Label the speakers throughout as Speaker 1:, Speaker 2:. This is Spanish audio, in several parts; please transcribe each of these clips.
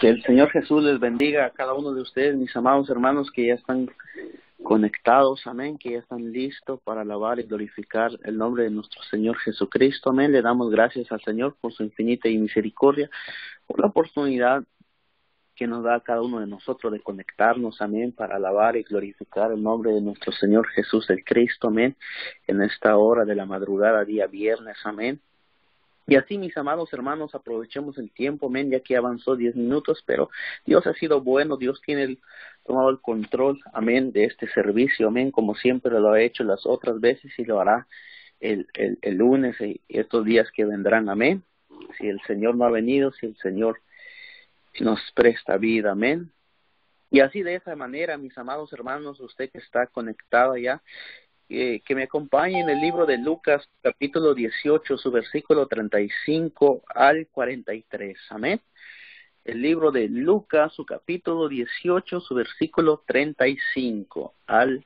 Speaker 1: Que el Señor Jesús les bendiga a cada uno de ustedes, mis amados hermanos que ya están conectados, amén, que ya están listos para alabar y glorificar el nombre de nuestro Señor Jesucristo, amén. Le damos gracias al Señor por su infinita y misericordia, por la oportunidad que nos da a cada uno de nosotros de conectarnos, amén, para alabar y glorificar el nombre de nuestro Señor Jesús el Cristo, amén, en esta hora de la madrugada, día viernes, amén. Y así, mis amados hermanos, aprovechemos el tiempo, amén, ya que avanzó 10 minutos, pero Dios ha sido bueno, Dios tiene tomado el control, amén, de este servicio, amén, como siempre lo ha hecho las otras veces y lo hará el lunes y estos días que vendrán, amén. Si el Señor no ha venido, si el Señor nos presta vida, amén. Y así de esa manera, mis amados hermanos, usted que está conectado ya, que me acompañe en el libro de Lucas, capítulo 18, su versículo 35 al 43, amén. El libro de Lucas, su capítulo 18, su versículo 35 al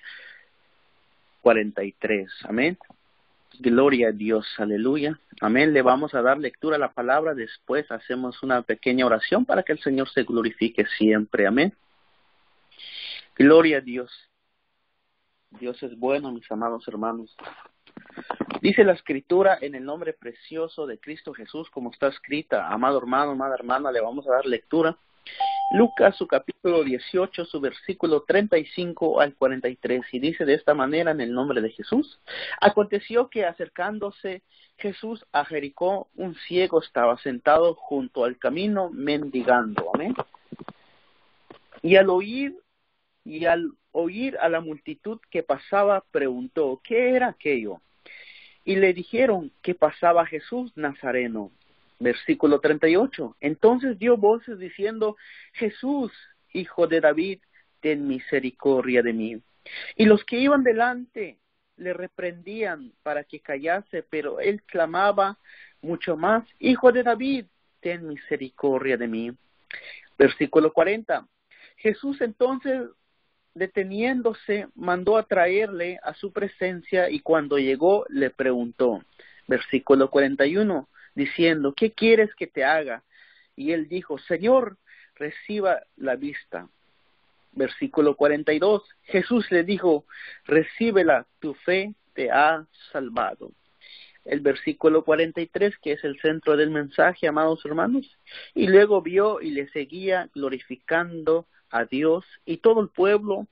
Speaker 1: 43, amén. Gloria a Dios, aleluya, amén. Le vamos a dar lectura a la palabra, después hacemos una pequeña oración para que el Señor se glorifique siempre, amén. Gloria a Dios. Dios es bueno, mis amados hermanos. Dice la Escritura en el nombre precioso de Cristo Jesús, como está escrita, amado hermano, amada hermana, le vamos a dar lectura. Lucas, su capítulo 18, su versículo 35 al 43, y dice de esta manera en el nombre de Jesús. Aconteció que acercándose Jesús a Jericó, un ciego estaba sentado junto al camino mendigando, amén. Y al oír a la multitud que pasaba, preguntó, ¿qué era aquello? Y le dijeron que pasaba Jesús Nazareno. Versículo 38. Entonces dio voces diciendo, Jesús, hijo de David, ten misericordia de mí. Y los que iban delante le reprendían para que callase, pero él clamaba mucho más, Hijo de David, ten misericordia de mí. Versículo 40. Jesús entonces, deteniéndose, mandó a traerle a su presencia y cuando llegó le preguntó, versículo 41, diciendo, ¿qué quieres que te haga? Y él dijo, Señor, reciba la vista. Versículo 42, Jesús le dijo, recíbela, tu fe te ha salvado. El versículo 43, que es el centro del mensaje, amados hermanos, y luego vio y le seguía glorificando a Dios, y todo el pueblo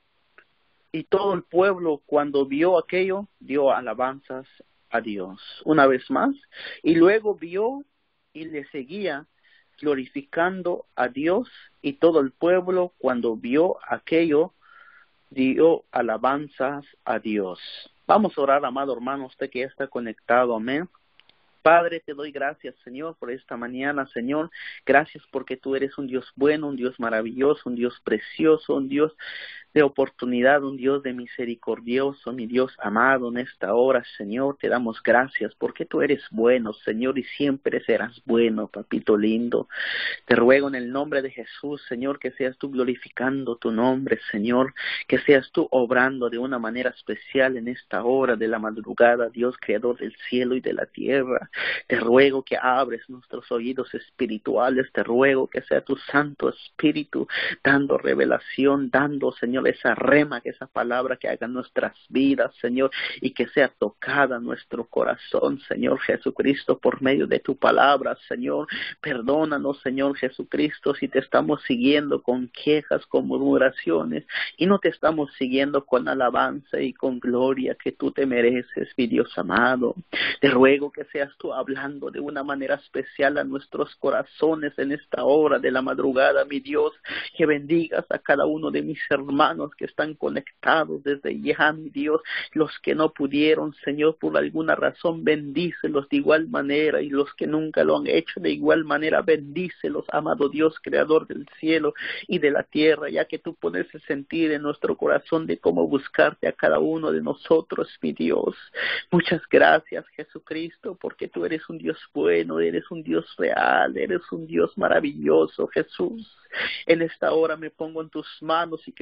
Speaker 1: cuando vio aquello dio alabanzas a Dios. Una vez más, y luego vio y le seguía glorificando a Dios, y todo el pueblo cuando vio aquello dio alabanzas a Dios. Vamos a orar, amado hermano, usted que ya está conectado, amén. Padre, te doy gracias, Señor, por esta mañana, Señor. Gracias porque tú eres un Dios bueno, un Dios maravilloso, un Dios precioso, un Dios de oportunidad, un Dios de misericordioso, mi Dios amado, en esta hora, Señor, te damos gracias porque tú eres bueno, Señor, y siempre serás bueno, papito lindo. Te ruego en el nombre de Jesús, Señor, que seas tú glorificando tu nombre, Señor, que seas tú obrando de una manera especial en esta hora de la madrugada, Dios, creador del cielo y de la tierra. Te ruego que abres nuestros oídos espirituales, te ruego que sea tu Santo Espíritu dando revelación, dando, Señor, esa rema, que esa palabra que haga nuestras vidas, Señor, y que sea tocada nuestro corazón, Señor Jesucristo, por medio de tu palabra, Señor. Perdónanos, Señor Jesucristo, si te estamos siguiendo con quejas, con murmuraciones, y no te estamos siguiendo con alabanza y con gloria que tú te mereces, mi Dios amado. Te ruego que seas tú hablando de una manera especial a nuestros corazones en esta hora de la madrugada, mi Dios, que bendigas a cada uno de mis hermanos que están conectados desde ya, mi Dios, los que no pudieron, Señor, por alguna razón, bendícelos de igual manera, y los que nunca lo han hecho de igual manera, bendícelos, amado Dios, creador del cielo y de la tierra, ya que tú pones el sentir en nuestro corazón de cómo buscarte a cada uno de nosotros, mi Dios. Muchas gracias, Jesucristo, porque tú eres un Dios bueno, eres un Dios real, eres un Dios maravilloso, Jesús. En esta hora me pongo en tus manos y que seas tú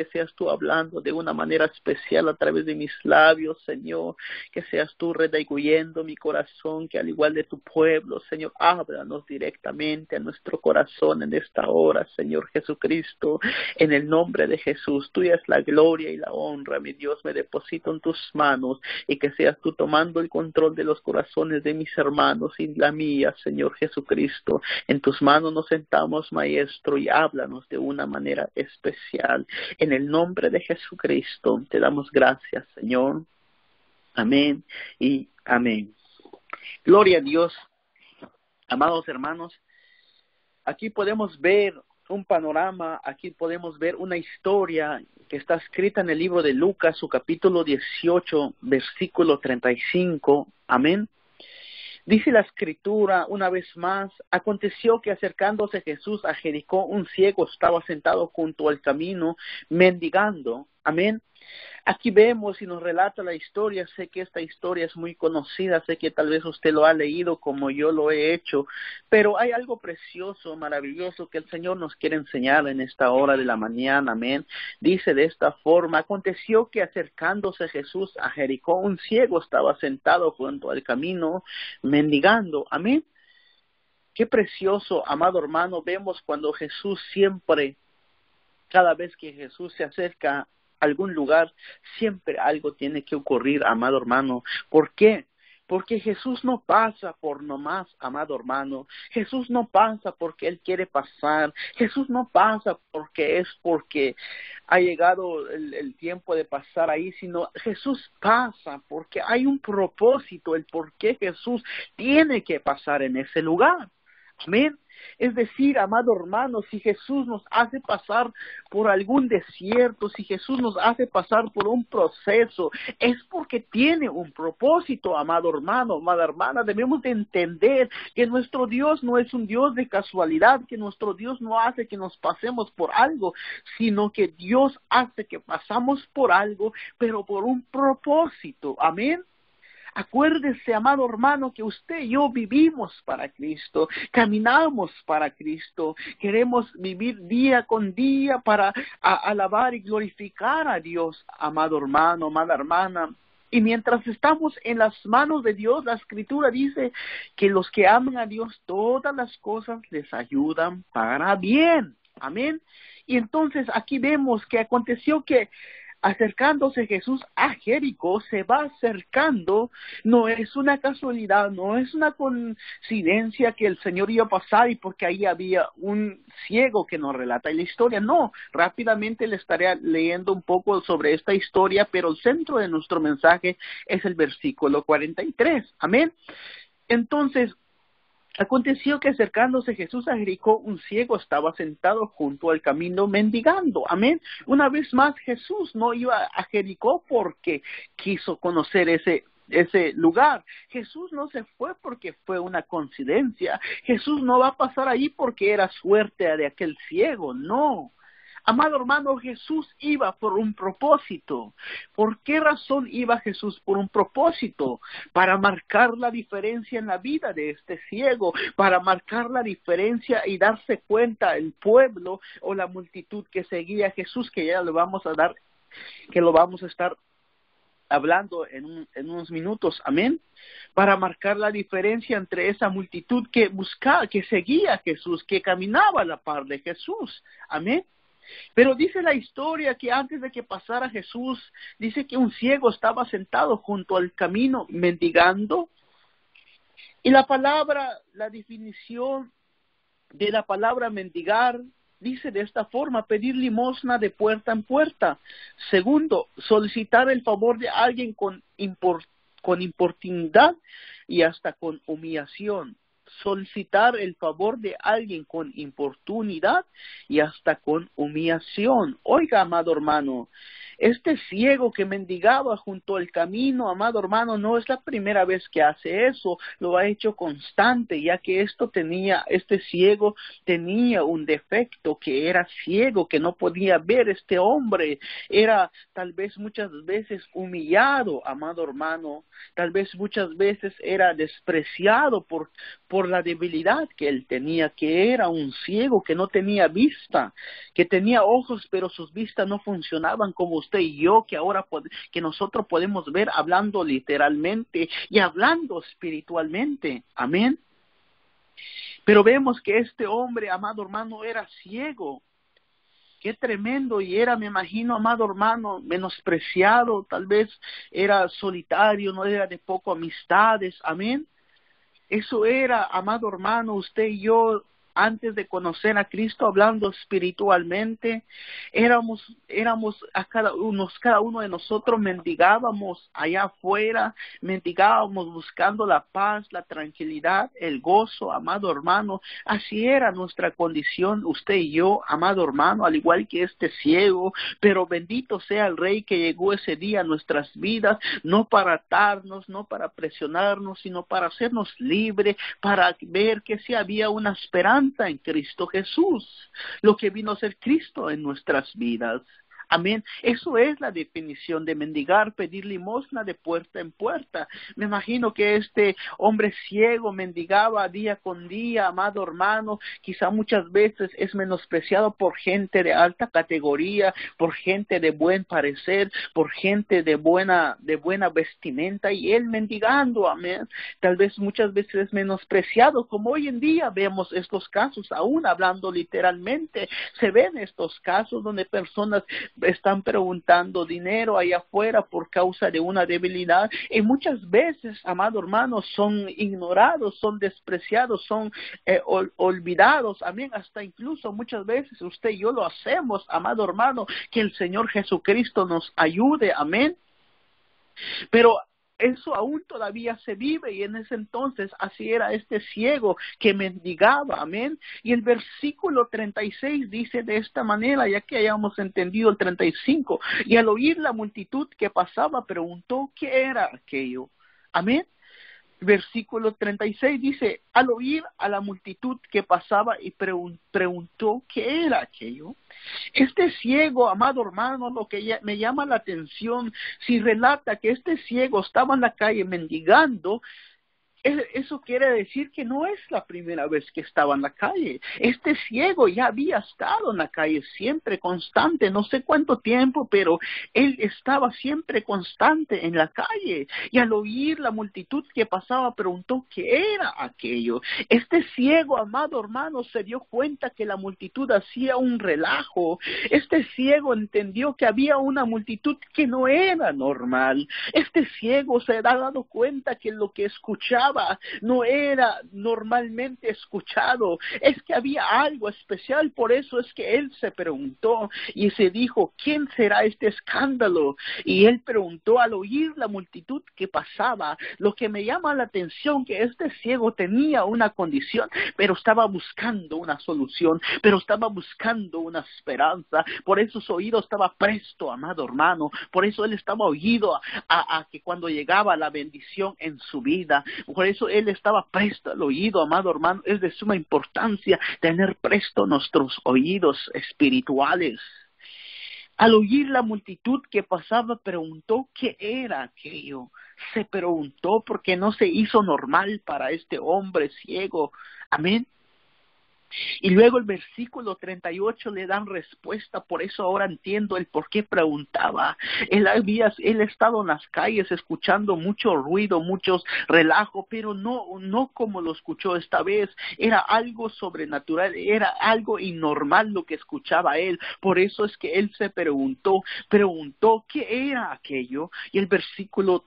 Speaker 1: tú hablando de una manera especial a través de mis labios, Señor, que seas tú redarguyendo mi corazón, que al igual de tu pueblo, Señor, háblanos directamente a nuestro corazón en esta hora, Señor Jesucristo, en el nombre de Jesús. Tuya es la gloria y la honra, mi Dios, me deposito en tus manos, y que seas tú tomando el control de los corazones de mis hermanos y la mía, Señor Jesucristo. En tus manos nos sentamos, Maestro, y háblanos de una manera especial. En el nombre de Jesucristo te damos gracias, Señor. Amén y amén. Gloria a Dios. Amados hermanos, aquí podemos ver un panorama, aquí podemos ver una historia que está escrita en el libro de Lucas, su capítulo 18, versículo 35. Amén. Dice la escritura una vez más: aconteció que acercándose Jesús a Jericó, un ciego estaba sentado junto al camino mendigando. Amén. Aquí vemos y nos relata la historia. Sé que esta historia es muy conocida, sé que tal vez usted lo ha leído como yo lo he hecho, pero hay algo precioso, maravilloso que el Señor nos quiere enseñar en esta hora de la mañana. Amén. Dice de esta forma: aconteció que acercándose Jesús a Jericó, un ciego estaba sentado junto al camino mendigando. Amén. Qué precioso, amado hermano, vemos cuando Jesús siempre, cada vez que Jesús se acerca algún lugar, siempre algo tiene que ocurrir, amado hermano. ¿Por qué? Porque Jesús no pasa por nomás, amado hermano. Jesús no pasa porque Él quiere pasar. Jesús no pasa porque ha llegado el tiempo de pasar ahí, sino Jesús pasa porque hay un propósito, el por qué Jesús tiene que pasar en ese lugar. Amén. Es decir, amado hermano, si Jesús nos hace pasar por algún desierto, si Jesús nos hace pasar por un proceso, es porque tiene un propósito, amado hermano, amada hermana. Debemos de entender que nuestro Dios no es un Dios de casualidad, que nuestro Dios no hace que nos pasemos por algo, sino que Dios hace que pasamos por algo, pero por un propósito. Amén. Acuérdese, amado hermano, que usted y yo vivimos para Cristo, caminamos para Cristo, queremos vivir día con día para alabar y glorificar a Dios, amado hermano, amada hermana. Y mientras estamos en las manos de Dios, la Escritura dice que los que aman a Dios, todas las cosas les ayudan para bien. Amén. Y entonces aquí vemos que aconteció que acercándose Jesús a Jericó, se va acercando. No es una casualidad, no es una coincidencia que el Señor iba a pasar y porque ahí había un ciego que nos relata la historia. No, rápidamente le estaré leyendo un poco sobre esta historia, pero el centro de nuestro mensaje es el versículo 43. Amén. Entonces, aconteció que acercándose Jesús a Jericó, un ciego estaba sentado junto al camino mendigando. Amén. Una vez más, Jesús no iba a Jericó porque quiso conocer ese lugar. Jesús no se fue porque fue una coincidencia. Jesús no va a pasar ahí porque era suerte de aquel ciego. No. Amado hermano, Jesús iba por un propósito. ¿Por qué razón iba Jesús por un propósito? Para marcar la diferencia en la vida de este ciego, para marcar la diferencia y darse cuenta el pueblo o la multitud que seguía a Jesús, que ya le vamos a dar, que lo vamos a estar hablando en unos minutos. Amén. Para marcar la diferencia entre esa multitud que buscaba, que seguía a Jesús, que caminaba a la par de Jesús. Amén. Pero dice la historia que antes de que pasara Jesús, dice que un ciego estaba sentado junto al camino mendigando. Y la palabra, la definición de la palabra mendigar, dice de esta forma: pedir limosna de puerta en puerta. Segundo, solicitar el favor de alguien con importunidad y hasta con humillación. Solicitar el favor de alguien con importunidad y hasta con humillación. Oiga, amado hermano, Este ciego que mendigaba junto al camino, amado hermano, no es la primera vez que hace eso, lo ha hecho constante, ya que este ciego tenía un defecto, que era ciego, que no podía ver. Este hombre era tal vez muchas veces humillado, amado hermano, tal vez muchas veces era despreciado por la debilidad que él tenía, que era un ciego, que no tenía vista, que tenía ojos, pero sus vistas no funcionaban como usted y yo, que nosotros podemos ver hablando literalmente y hablando espiritualmente. Amén. Pero vemos que este hombre, amado hermano, era ciego. Qué tremendo, y era, me imagino, amado hermano, menospreciado, tal vez era solitario, no era de poco amistades. Amén. Eso era, amado hermano, usted y yo, antes de conocer a Cristo, hablando espiritualmente, éramos cada uno de nosotros mendigábamos allá afuera, mendigábamos buscando la paz, la tranquilidad, el gozo, amado hermano. Así era nuestra condición, usted y yo, amado hermano, al igual que este ciego. Pero bendito sea el Rey que llegó ese día a nuestras vidas, no para atarnos, no para presionarnos, sino para hacernos libres, para ver que sí había una esperanza en Cristo Jesús, lo que vino a ser Cristo en nuestras vidas. Amén. Eso es la definición de mendigar, pedir limosna de puerta en puerta. Me imagino que este hombre ciego mendigaba día con día, amado hermano. Quizá muchas veces es menospreciado por gente de alta categoría, por gente de buen parecer, por gente de buena vestimenta, y él mendigando, amén. Tal vez muchas veces es menospreciado, como hoy en día vemos estos casos, aún hablando literalmente, se ven estos casos donde personas están preguntando dinero allá afuera por causa de una debilidad, y muchas veces, amado hermano, son ignorados, son despreciados, son olvidados. Amén. Hasta incluso muchas veces usted y yo lo hacemos, amado hermano. Que el Señor Jesucristo nos ayude. Amén. Pero eso aún todavía se vive, y en ese entonces así era este ciego que mendigaba. Amén. Y el versículo 36 dice de esta manera, ya que hayamos entendido el 35: y al oír la multitud que pasaba, preguntó qué era aquello. Amén. Versículo 36 dice: al oír a la multitud que pasaba, y preguntó qué era aquello. Este ciego, amado hermano, lo que me llama la atención, si relata que este ciego estaba en la calle mendigando, eso quiere decir que no es la primera vez que estaba en la calle. Este ciego ya había estado en la calle siempre, constante, no sé cuánto tiempo, pero él estaba siempre constante en la calle. Y al oír la multitud que pasaba, preguntó qué era aquello. Este ciego, amado hermano, se dio cuenta que la multitud hacía un relajo. Este ciego entendió que había una multitud que no era normal. Este ciego se ha dado cuenta que lo que escuchaba no era normalmente escuchado, es que había algo especial. Por eso es que él se preguntó y se dijo: ¿quién será este escándalo? Y él preguntó al oír la multitud que pasaba. Lo que me llama la atención, que este ciego tenía una condición, pero estaba buscando una solución, pero estaba buscando una esperanza. Por eso su oído estaba presto, amado hermano. Por eso él estaba oído a que cuando llegaba la bendición en su vida. Por eso él estaba presto al oído, amado hermano. Es de suma importancia tener presto nuestros oídos espirituales. Al oír la multitud que pasaba, preguntó qué era aquello. Se preguntó porque no se hizo normal para este hombre ciego. Amén. Y luego el versículo 38 le dan respuesta. Por eso ahora entiendo el por qué preguntaba. Él estado en las calles escuchando mucho ruido, muchos relajos, pero no como lo escuchó esta vez. Era algo sobrenatural, era algo innormal lo que escuchaba él. Por eso es que él se preguntó qué era aquello. Y el versículo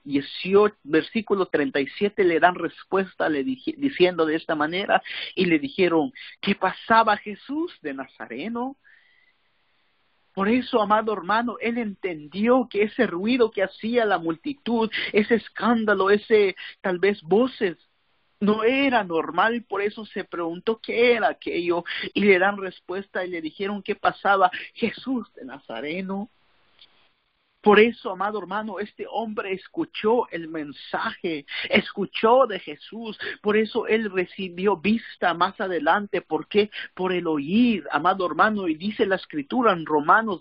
Speaker 1: 37 le dan respuesta diciendo de esta manera, y le dijeron: ¿qué pasaba Jesús de Nazareno? Por eso, amado hermano, él entendió que ese ruido que hacía la multitud, ese escándalo, ese tal vez voces, no era normal. Por eso se preguntó qué era aquello, y le dan respuesta y le dijeron: ¿qué pasaba Jesús de Nazareno? Por eso, amado hermano, este hombre escuchó el mensaje, escuchó de Jesús. Por eso él recibió vista más adelante. ¿Por qué? Por el oír, amado hermano. Y dice la Escritura en Romanos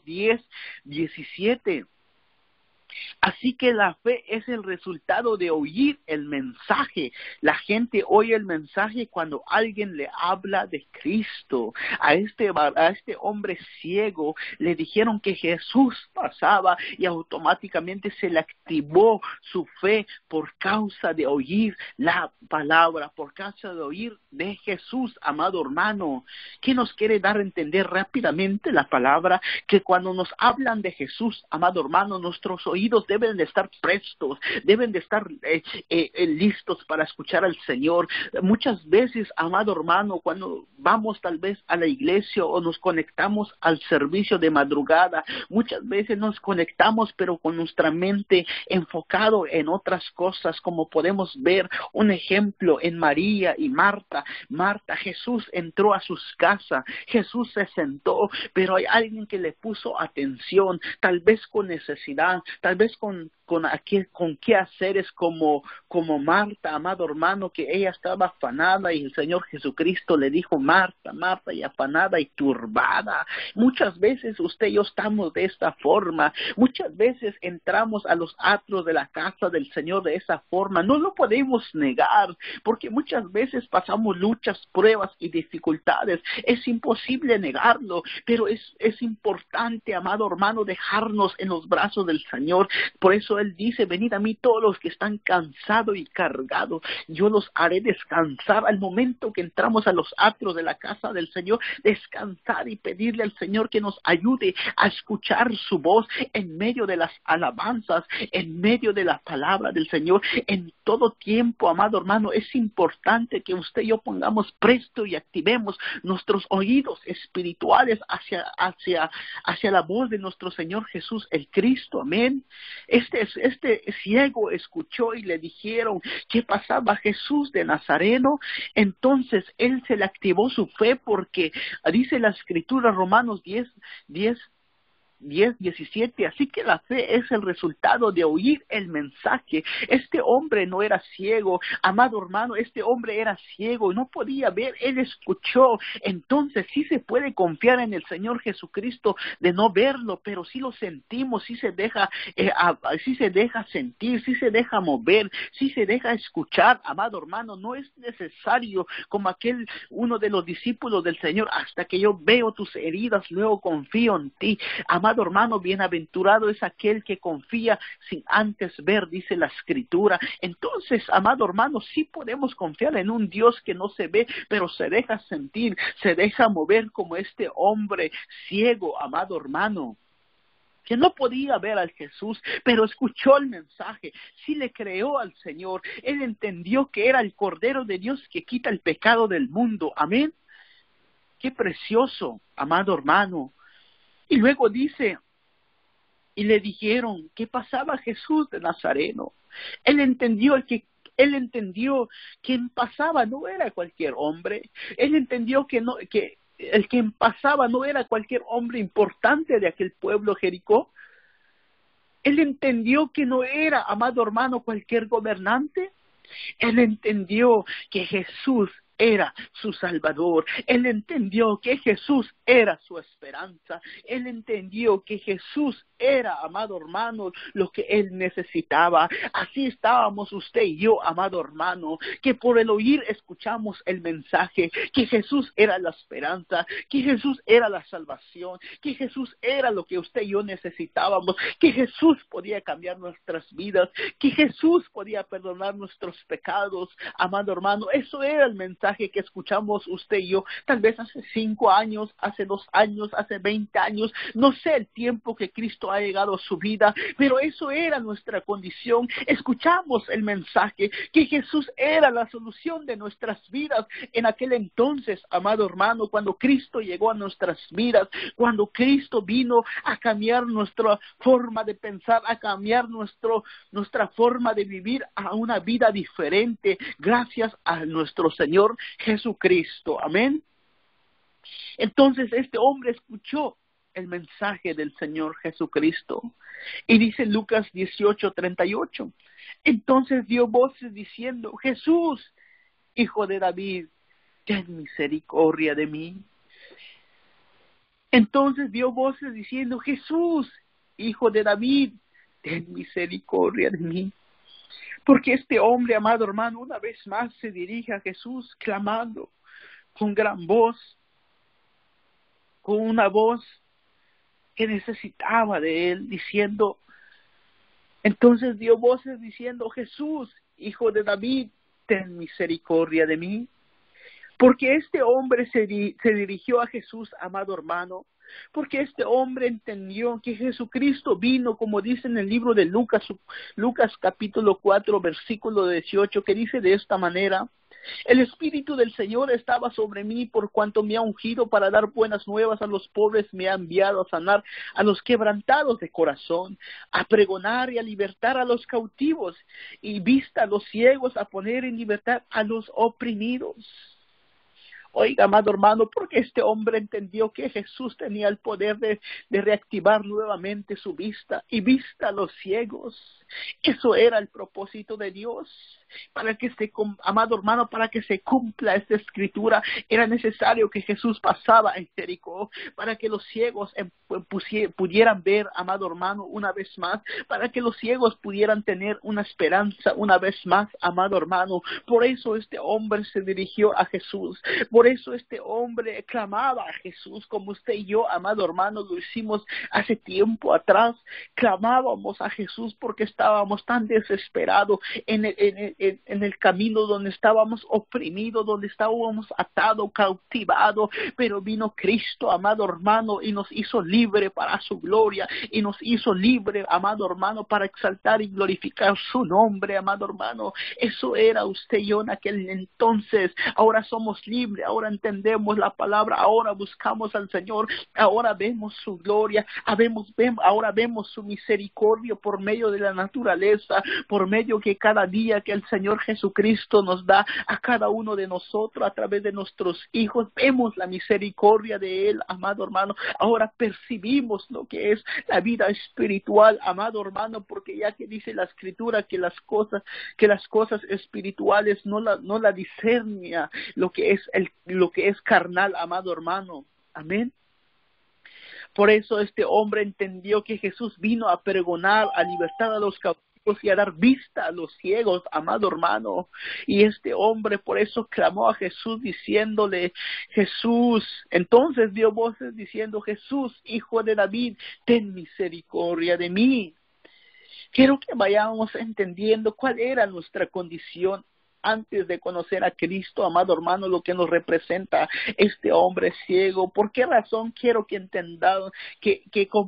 Speaker 1: 10:17. Así que la fe es el resultado de oír el mensaje. La gente oye el mensaje cuando alguien le habla de Cristo. A este hombre ciego le dijeron que Jesús pasaba y automáticamente se le activó su fe por causa de oír la palabra, por causa de oír de Jesús, amado hermano. ¿Qué nos quiere dar a entender rápidamente la palabra? Que cuando nos hablan de Jesús, amado hermano, nuestros oídos deben de estar prestos, deben de estar listos para escuchar al Señor. Muchas veces, amado hermano, cuando vamos tal vez a la iglesia o nos conectamos al servicio de madrugada, muchas veces nos conectamos pero con nuestra mente enfocado en otras cosas, como podemos ver un ejemplo en María y Marta. Jesús entró a sus casas, Jesús se sentó, pero hay alguien que le puso atención, tal vez con necesidad, tal vez con qué haceres como Marta, amado hermano, que ella estaba afanada y el Señor Jesucristo le dijo: Marta, Marta, y afanada y turbada. Muchas veces usted y yo estamos de esta forma, muchas veces entramos a los atrios de la casa del Señor de esa forma. No lo podemos negar, porque muchas veces pasamos luchas, pruebas y dificultades. Es imposible negarlo, pero es importante, amado hermano, dejarnos en los brazos del Señor. Por eso Él dice: venid a mí todos los que están cansados y cargados, yo los haré descansar. Al momento que entramos a los atrios de la casa del Señor, descansar y pedirle al Señor que nos ayude a escuchar su voz en medio de las alabanzas, en medio de la palabra del Señor. En todo tiempo, amado hermano, es importante que usted y yo pongamos presto y activemos nuestros oídos espirituales hacia la voz de nuestro Señor Jesús, el Cristo. Amén. Este ciego escuchó y le dijeron que pasaba Jesús de Nazareno. Entonces él se le activó su fe, porque dice la Escritura, Romanos 10:17, así que la fe es el resultado de oír el mensaje. Este hombre no era ciego, amado hermano, este hombre era ciego, no podía ver, él escuchó. Entonces sí se puede confiar en el Señor Jesucristo de no verlo, pero sí lo sentimos, sí se deja sentir, sí se deja mover, sí se deja escuchar, amado hermano. No es necesario como uno de los discípulos del Señor: hasta que yo veo tus heridas, luego confío en ti. Amado hermano, bienaventurado es aquel que confía sin antes ver, dice la Escritura. Entonces, amado hermano, sí podemos confiar en un Dios que no se ve, pero se deja sentir, se deja mover, como este hombre ciego, amado hermano, que no podía ver al Jesús, pero escuchó el mensaje, sí le creó al Señor. Él entendió que era el Cordero de Dios que quita el pecado del mundo. Amén. Qué precioso, amado hermano. Y luego dice: y le dijeron que pasaba Jesús de Nazareno. Él entendió quien pasaba no era cualquier hombre. Él entendió que el que pasaba no era cualquier hombre importante de aquel pueblo Jericó. Él entendió que no era, amado hermano, cualquier gobernante. Él entendió que Jesús era su Salvador. Él entendió que Jesús era su esperanza. Él entendió que Jesús era, amado hermano, lo que él necesitaba. Así estábamos usted y yo, amado hermano, que por el oír escuchamos el mensaje, que Jesús era la esperanza, que Jesús era la salvación, que Jesús era lo que usted y yo necesitábamos, que Jesús podía cambiar nuestras vidas, que Jesús podía perdonar nuestros pecados, amado hermano. Eso era el mensaje que escuchamos usted y yo, tal vez hace 5 años, hace 2 años, hace 20 años, no sé el tiempo que Cristo ha llegado a su vida, pero eso era nuestra condición. Escuchamos el mensaje, que Jesús era la solución de nuestras vidas en aquel entonces, amado hermano, cuando Cristo llegó a nuestras vidas, cuando Cristo vino a cambiar nuestra forma de pensar, a cambiar nuestra forma de vivir a una vida diferente, gracias a nuestro Señor Jesucristo. Amén. Entonces este hombre escuchó el mensaje del Señor Jesucristo. Y dice Lucas 18:38. Entonces dio voces diciendo: Jesús, Hijo de David, ten misericordia de mí. Entonces dio voces diciendo: Jesús, Hijo de David, ten misericordia de mí. Porque este hombre, amado hermano, una vez más se dirige a Jesús clamando con gran voz, con una voz que necesitaba de él, diciendo, entonces dio voces diciendo: Jesús, Hijo de David, ten misericordia de mí. Porque este hombre se dirigió a Jesús, amado hermano, porque este hombre entendió que Jesucristo vino, como dice en el libro de Lucas capítulo 4, versículo 18, que dice de esta manera: el Espíritu del Señor estaba sobre mí por cuanto me ha ungido para dar buenas nuevas a los pobres, me ha enviado a sanar a los quebrantados de corazón, a pregonar y a libertar a los cautivos, y vista a los ciegos, a poner en libertad a los oprimidos. Oiga, amado hermano, porque este hombre entendió que Jesús tenía el poder de reactivar nuevamente su vista y vista a los ciegos. Eso era el propósito de Dios. Amado hermano, para que se cumpla esta escritura, era necesario que Jesús pasaba en Jericó, para que los ciegos pudieran ver, amado hermano, una vez más, para que los ciegos pudieran tener una esperanza una vez más, amado hermano. Por eso este hombre se dirigió a Jesús. Por eso este hombre clamaba a Jesús, como usted y yo, amado hermano, lo hicimos hace tiempo atrás. Clamábamos a Jesús porque estábamos tan desesperados en el camino donde estábamos oprimidos, donde estábamos atados, cautivados, pero vino Cristo, amado hermano, y nos hizo libre para su gloria, y nos hizo libre, amado hermano, para exaltar y glorificar su nombre, amado hermano. Eso era usted y yo en aquel entonces. Ahora somos libres, ahora entendemos la palabra, ahora buscamos al Señor, ahora vemos su gloria, ahora vemos su misericordia por medio de la naturaleza, por medio que cada día que el Señor Jesucristo nos da a cada uno de nosotros a través de nuestros hijos, vemos la misericordia de Él, amado hermano. Ahora percibimos lo que es la vida espiritual, amado hermano, porque ya que dice la Escritura que las cosas espirituales no la discernia lo que es carnal, amado hermano. Amén. Por eso este hombre entendió que Jesús vino a pregonar, a libertar a los cautivos y a dar vista a los ciegos, amado hermano. Y este hombre por eso clamó a Jesús diciéndole: Jesús. Entonces dio voces diciendo: Jesús, Hijo de David, ten misericordia de mí. Quiero que vayamos entendiendo cuál era nuestra condición antes de conocer a Cristo, amado hermano, lo que nos representa este hombre ciego. ¿Por qué razón quiero que entendamos, que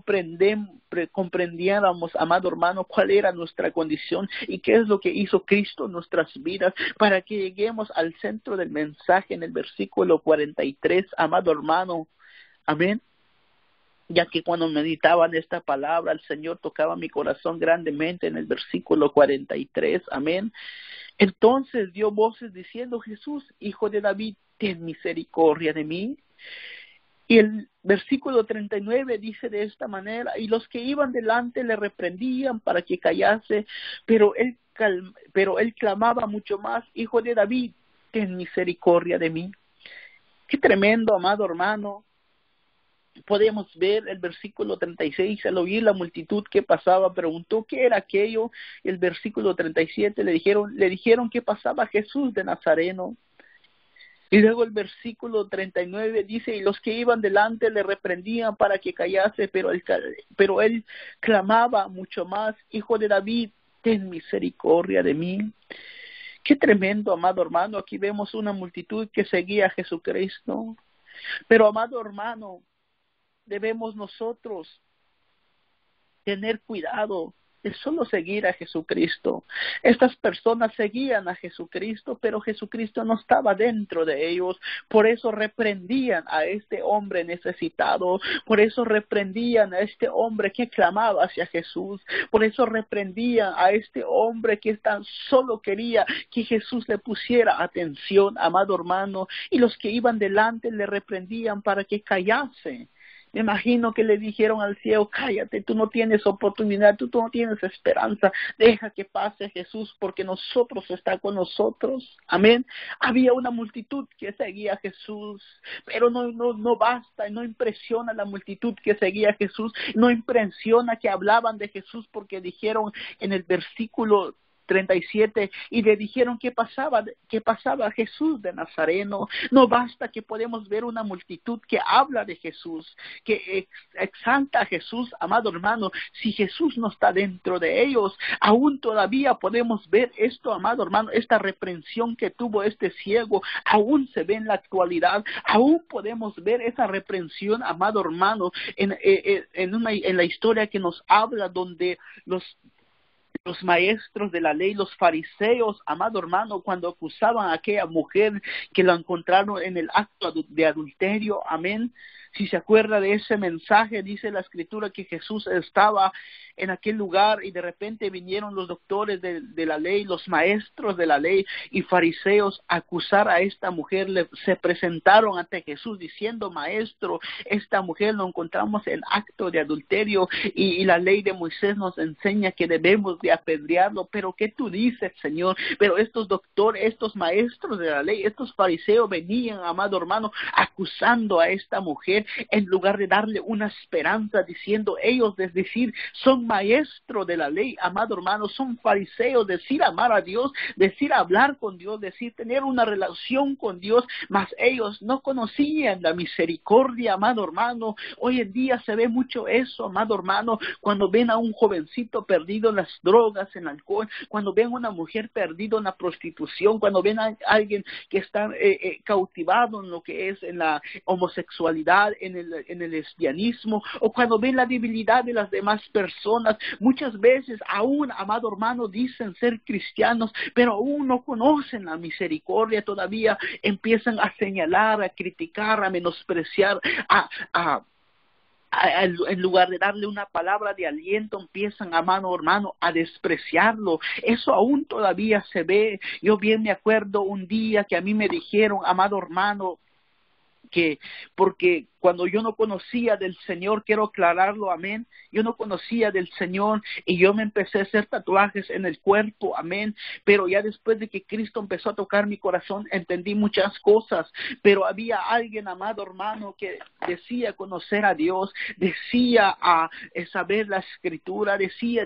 Speaker 1: comprendiéramos, amado hermano, cuál era nuestra condición y qué es lo que hizo Cristo en nuestras vidas, para que lleguemos al centro del mensaje en el versículo 43, amado hermano? Amén. Ya que cuando meditaban esta palabra, el Señor tocaba mi corazón grandemente en el versículo 43, amén. Entonces dio voces diciendo: Jesús, Hijo de David, ten misericordia de mí. Y el versículo 39 dice de esta manera: y los que iban delante le reprendían para que callase, pero él clamaba mucho más: Hijo de David, ten misericordia de mí. Qué tremendo, amado hermano. Podemos ver el versículo 36, al oír la multitud que pasaba, preguntó qué era aquello. El versículo 37 le dijeron que pasaba Jesús de Nazareno. Y luego el versículo 39 dice: y los que iban delante le reprendían para que callase, pero él clamaba mucho más: Hijo de David, ten misericordia de mí. Qué tremendo, amado hermano. Aquí vemos una multitud que seguía a Jesucristo. Pero, amado hermano, debemos nosotros tener cuidado de solo seguir a Jesucristo. Estas personas seguían a Jesucristo, pero Jesucristo no estaba dentro de ellos. Por eso reprendían a este hombre necesitado. Por eso reprendían a este hombre que clamaba hacia Jesús. Por eso reprendían a este hombre que tan solo quería que Jesús le pusiera atención, amado hermano. Y los que iban delante le reprendían para que callase. Me imagino que le dijeron al ciego, cállate, tú no tienes oportunidad, tú no tienes esperanza, deja que pase Jesús porque nosotros está con nosotros. Amén. Había una multitud que seguía a Jesús, pero no basta, no impresiona la multitud que seguía a Jesús, no impresiona que hablaban de Jesús porque dijeron en el versículo 37 y le dijeron que pasaba Jesús de Nazareno. No basta que podemos ver una multitud que habla de Jesús, que exalta a Jesús, amado hermano. Si Jesús no está dentro de ellos, aún todavía podemos ver esto, amado hermano, esta reprensión que tuvo este ciego, aún se ve en la actualidad, aún podemos ver esa reprensión, amado hermano, en la historia que nos habla donde los maestros de la ley, los fariseos, amado hermano, cuando acusaban a aquella mujer que la encontraron en el acto de adulterio, amén. Si se acuerda de ese mensaje, dice la escritura que Jesús estaba en aquel lugar y de repente vinieron los doctores de la ley, los maestros de la ley y fariseos a acusar a esta mujer. Se presentaron ante Jesús diciendo, maestro, esta mujer lo encontramos en acto de adulterio y la ley de Moisés nos enseña que debemos de apedrearlo. Pero ¿qué tú dices, Señor? Pero estos doctores, estos maestros de la ley, estos fariseos venían, amado hermano, acusando a esta mujer en lugar de darle una esperanza, diciendo ellos, es decir, son maestros de la ley, amado hermano, son fariseos, decir amar a Dios, decir hablar con Dios, decir tener una relación con Dios, mas ellos no conocían la misericordia, amado hermano. Hoy en día se ve mucho eso, amado hermano, cuando ven a un jovencito perdido en las drogas, en el alcohol, cuando ven a una mujer perdida en la prostitución, cuando ven a alguien que está cautivado en lo que es en la homosexualidad, en el lesbianismo, o cuando ven la debilidad de las demás personas. Muchas veces aún, amado hermano, dicen ser cristianos, pero aún no conocen la misericordia, todavía empiezan a señalar, a criticar, a menospreciar, en lugar de darle una palabra de aliento, empiezan, amado hermano, a despreciarlo. Eso aún todavía se ve. Yo bien me acuerdo un día que a mí me dijeron, amado hermano, que porque cuando yo no conocía del Señor, quiero aclararlo, amén, yo no conocía del Señor y yo me empecé a hacer tatuajes en el cuerpo, amén, pero ya después de que Cristo empezó a tocar mi corazón, entendí muchas cosas, pero había alguien, amado hermano, que decía conocer a Dios, decía saber la Escritura, decía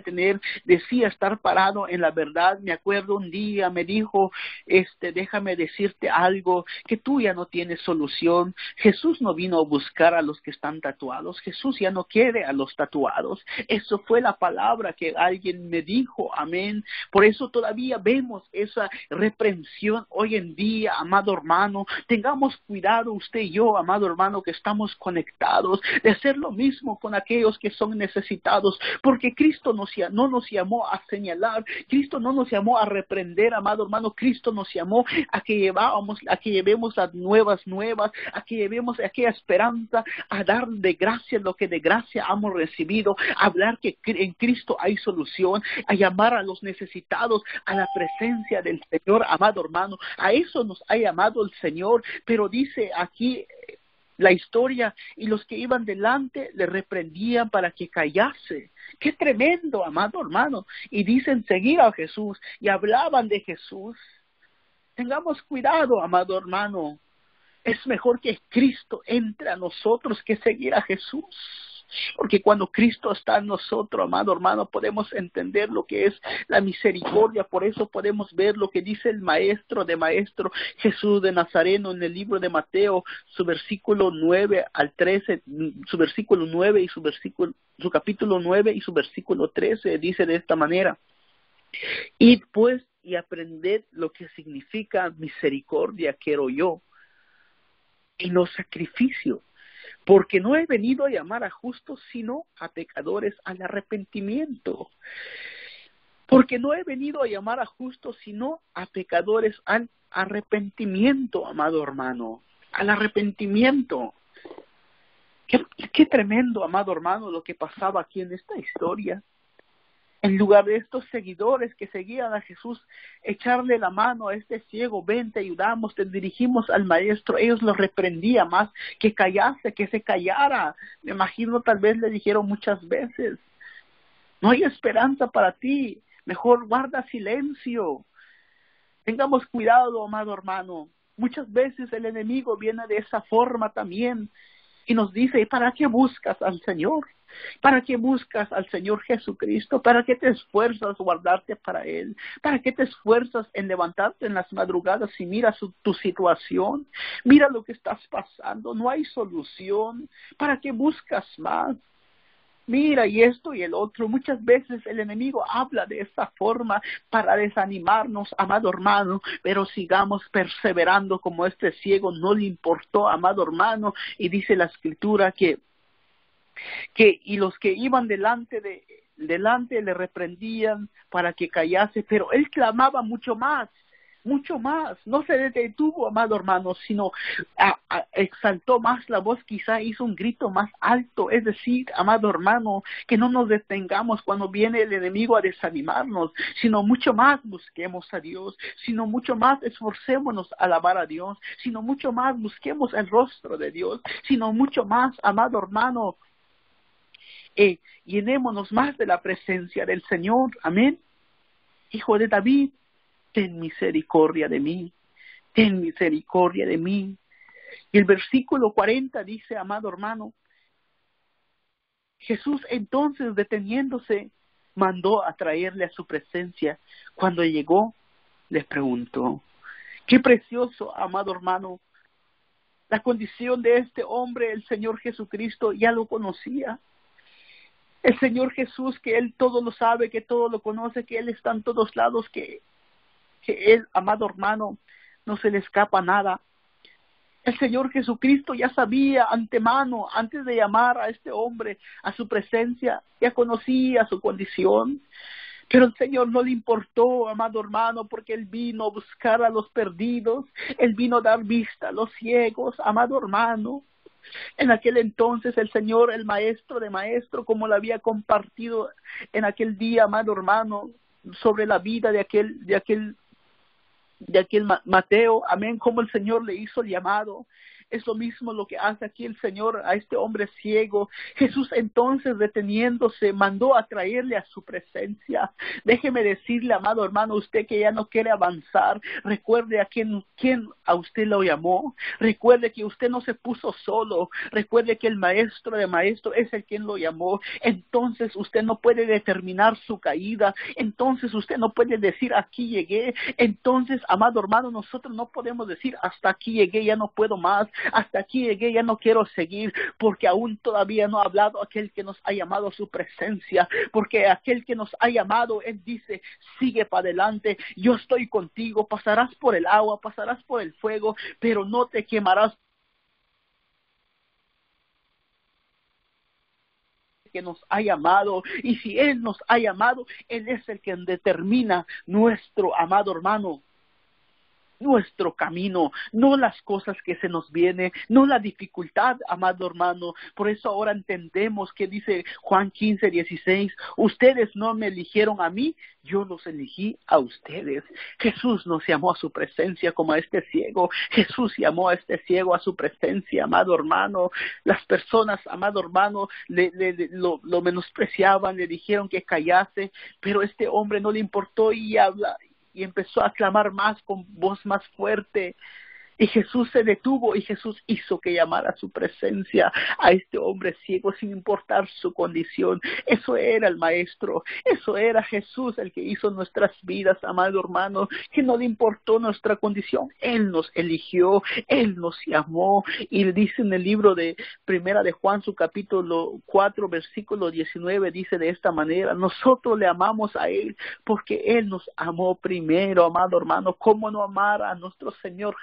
Speaker 1: estar parado en la verdad. Me acuerdo un día, me dijo, déjame decirte algo, que tú ya no tienes solución. Jesús no vino a buscar a los que están tatuados. Jesús ya no quiere a los tatuados. Eso fue la palabra que alguien me dijo, amén. Por eso todavía vemos esa reprensión hoy en día, amado hermano. Tengamos cuidado usted y yo, amado hermano, que estamos conectados, de hacer lo mismo con aquellos que son necesitados, porque Cristo no nos llamó a señalar, Cristo no nos llamó a reprender, amado hermano. Cristo nos llamó a que llevemos las nuevas, a que llevemos aquella esperanza, a dar de gracia lo que de gracia hemos recibido, a hablar que en Cristo hay solución, a llamar a los necesitados a la presencia del Señor, amado hermano. A eso nos ha llamado el Señor. Pero dice aquí la historia, y los que iban delante le reprendían para que callase. Qué tremendo, amado hermano. Y dicen seguir a Jesús y hablaban de Jesús. Tengamos cuidado, amado hermano. Es mejor que Cristo entre a nosotros que seguir a Jesús. Porque cuando Cristo está en nosotros, amado hermano, podemos entender lo que es la misericordia. Por eso podemos ver lo que dice el maestro de maestro, Jesús de Nazareno, en el libro de Mateo, su versículo 9 al 13, su versículo 9 y su capítulo 9 y su versículo 13, dice de esta manera: Id pues y aprended lo que significa misericordia quiero yo, y no sacrificio, porque no he venido a llamar a justos, sino a pecadores al arrepentimiento. Porque no he venido a llamar a justos, sino a pecadores al arrepentimiento, amado hermano, al arrepentimiento. Qué tremendo, amado hermano, lo que pasaba aquí en esta historia. En lugar de estos seguidores que seguían a Jesús, echarle la mano a este ciego, ven, te ayudamos, te dirigimos al maestro, ellos lo reprendían más, que callase, que se callara. Me imagino tal vez le dijeron muchas veces, no hay esperanza para ti, mejor guarda silencio. Tengamos cuidado, amado hermano. Muchas veces el enemigo viene de esa forma también y nos dice, ¿para qué buscas al Señor? ¿Para qué buscas al Señor Jesucristo? ¿Para qué te esfuerzas guardarte para Él? ¿Para qué te esfuerzas en levantarte en las madrugadas y mira tu situación? Mira lo que estás pasando, no hay solución. ¿Para qué buscas más? Mira, y esto y el otro. Muchas veces el enemigo habla de esta forma para desanimarnos, amado hermano, pero sigamos perseverando como este ciego no le importó, amado hermano, y dice la Escritura que y los que iban delante le reprendían para que callase, pero él clamaba mucho más, no se detuvo, amado hermano, sino exaltó más la voz, quizá hizo un grito más alto. Es decir, amado hermano, que no nos detengamos cuando viene el enemigo a desanimarnos, sino mucho más busquemos a Dios, sino mucho más esforcémonos a alabar a Dios, sino mucho más busquemos el rostro de Dios, sino mucho más, amado hermano, llenémonos más de la presencia del Señor. Amén. Hijo de David, ten misericordia de mí, ten misericordia de mí. Y el versículo 40 dice, amado hermano, Jesús entonces deteniéndose, mandó a traerle a su presencia. Cuando llegó, les preguntó, qué precioso, amado hermano, la condición de este hombre, el Señor Jesucristo ya lo conocía. El Señor Jesús, que Él todo lo sabe, que todo lo conoce, que Él está en todos lados, que Él, amado hermano, no se le escapa nada. El Señor Jesucristo ya sabía antemano, antes de llamar a este hombre a su presencia, ya conocía su condición. Pero el Señor no le importó, amado hermano, porque Él vino a buscar a los perdidos, Él vino a dar vista a los ciegos, amado hermano. En aquel entonces el Señor, el maestro de maestro, como lo había compartido en aquel día, amado hermano, sobre la vida de aquel Mateo, amén, como el Señor le hizo el llamado. Es lo mismo lo que hace aquí el Señor a este hombre ciego. Jesús entonces, deteniéndose, mandó a traerle a su presencia. Déjeme decirle, amado hermano, usted que ya no quiere avanzar, recuerde a quién a usted lo llamó. Recuerde que usted no se puso solo. Recuerde que el maestro de maestro es el quien lo llamó. Entonces usted no puede determinar su caída. Entonces usted no puede decir, aquí llegué. Entonces, amado hermano, nosotros no podemos decir, hasta aquí llegué, ya no puedo más. Hasta aquí llegué, ya no quiero seguir, porque aún todavía no ha hablado aquel que nos ha llamado a su presencia, porque aquel que nos ha llamado, Él dice, sigue para adelante, yo estoy contigo, pasarás por el agua, pasarás por el fuego, pero no te quemarás. Que nos ha llamado, y si Él nos ha llamado, Él es el que determina nuestro, amado hermano, nuestro camino, no las cosas que se nos vienen, no la dificultad, amado hermano. Por eso ahora entendemos que dice Juan 15:16, ustedes no me eligieron a mí, yo los elegí a ustedes. Jesús nos llamó a su presencia como a este ciego. Jesús llamó a este ciego a su presencia, amado hermano. Las personas, amado hermano, lo menospreciaban, le dijeron que callase, pero este hombre no le importó y habla. Y empezó a clamar más, con voz más fuerte. Y Jesús se detuvo y Jesús hizo que llamara a su presencia a este hombre ciego sin importar su condición. Eso era el Maestro, eso era Jesús el que hizo nuestras vidas, amado hermano, que no le importó nuestra condición. Él nos eligió, Él nos llamó. Y dice en el libro de Primera de Juan, su capítulo 4, versículo 19, dice de esta manera, nosotros le amamos a Él porque Él nos amó primero, amado hermano. ¿Cómo no amar a nuestro Señor Jesucristo?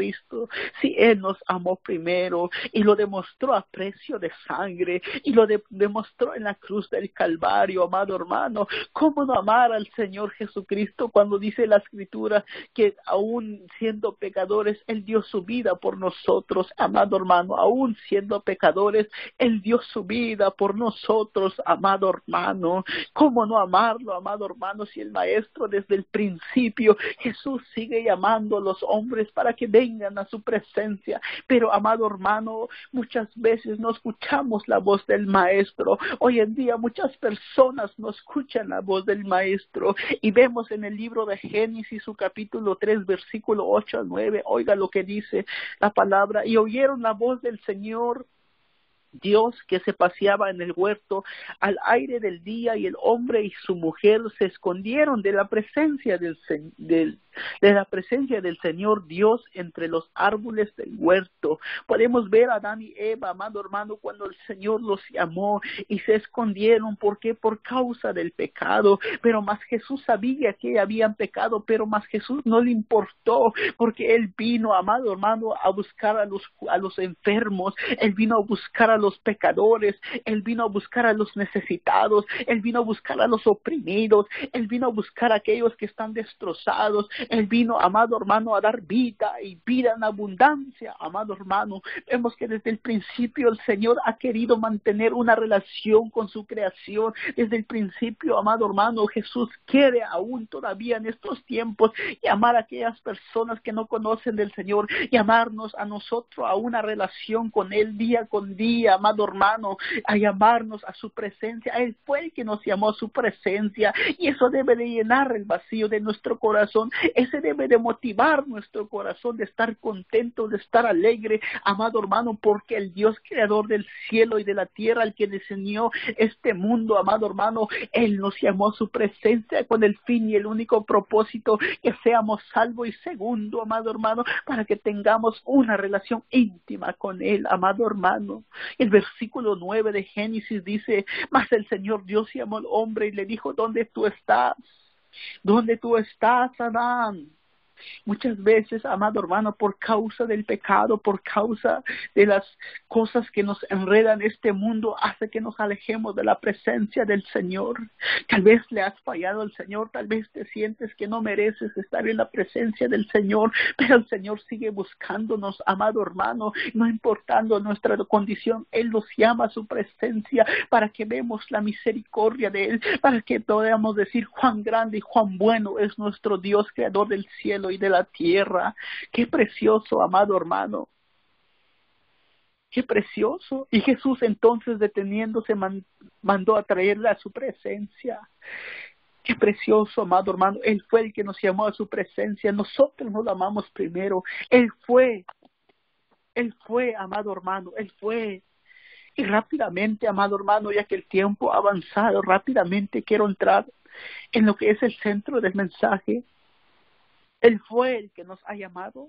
Speaker 1: Jesucristo, si Él nos amó primero y lo demostró a precio de sangre y lo demostró en la cruz del Calvario, amado hermano, ¿cómo no amar al Señor Jesucristo cuando dice la Escritura que aún siendo pecadores, Él dio su vida por nosotros, amado hermano, aún siendo pecadores, Él dio su vida por nosotros, amado hermano? ¿Cómo no amarlo, amado hermano, si el Maestro desde el principio, Jesús sigue llamando a los hombres para que vengan a su presencia? Pero, amado hermano, muchas veces no escuchamos la voz del Maestro. Hoy en día muchas personas no escuchan la voz del Maestro, y vemos en el libro de Génesis, su capítulo 3, versículo 8 al 9, oiga lo que dice la palabra: y oyeron la voz del Señor Dios que se paseaba en el huerto al aire del día, y el hombre y su mujer se escondieron de la presencia del Señor Dios entre los árboles del huerto. Podemos ver a Adán y Eva, amado hermano, cuando el Señor los llamó y se escondieron. ¿Por qué? Por causa del pecado. Pero más Jesús sabía que habían pecado, pero más Jesús no le importó, porque Él vino, amado hermano, a buscar a los enfermos. Él vino a buscar a los pecadores. Él vino a buscar a los necesitados. Él vino a buscar a los oprimidos. Él vino a buscar a aquellos que están destrozados. Él vino, amado hermano, a dar vida y vida en abundancia, amado hermano. Vemos que desde el principio el Señor ha querido mantener una relación con su creación. Desde el principio, amado hermano, Jesús quiere aún todavía en estos tiempos llamar a aquellas personas que no conocen del Señor, llamarnos a nosotros a una relación con Él día con día, amado hermano, a llamarnos a su presencia. Él fue el que nos llamó a su presencia, y eso debe de llenar el vacío de nuestro corazón. Ese debe de motivar nuestro corazón de estar contento, de estar alegre, amado hermano, porque el Dios creador del cielo y de la tierra, el que diseñó este mundo, amado hermano, Él nos llamó a su presencia con el fin y el único propósito que seamos salvos, y segundo, amado hermano, para que tengamos una relación íntima con Él, amado hermano. El versículo 9 de Génesis dice: mas el Señor Dios llamó al hombre y le dijo: ¿dónde tú estás? ¿Dónde tú estás, Adán? Muchas veces, amado hermano, por causa del pecado, por causa de las cosas que nos enredan este mundo, hace que nos alejemos de la presencia del Señor. Tal vez le has fallado al Señor, tal vez te sientes que no mereces estar en la presencia del Señor, pero el Señor sigue buscándonos, amado hermano, no importando nuestra condición. Él nos llama a su presencia para que vemos la misericordia de Él, para que podamos decir: cuán grande y cuán bueno es nuestro Dios, creador del cielo y de la tierra. Qué precioso, amado hermano, qué precioso. Y Jesús entonces, deteniéndose, mandó a traerle a su presencia. Qué precioso, amado hermano. Él fue el que nos llamó a su presencia. Nosotros no lo amamos primero. Él fue, amado hermano, Él fue. Y rápidamente, amado hermano, ya que el tiempo ha avanzado, rápidamente quiero entrar en lo que es el centro del mensaje. Él fue el que nos ha llamado.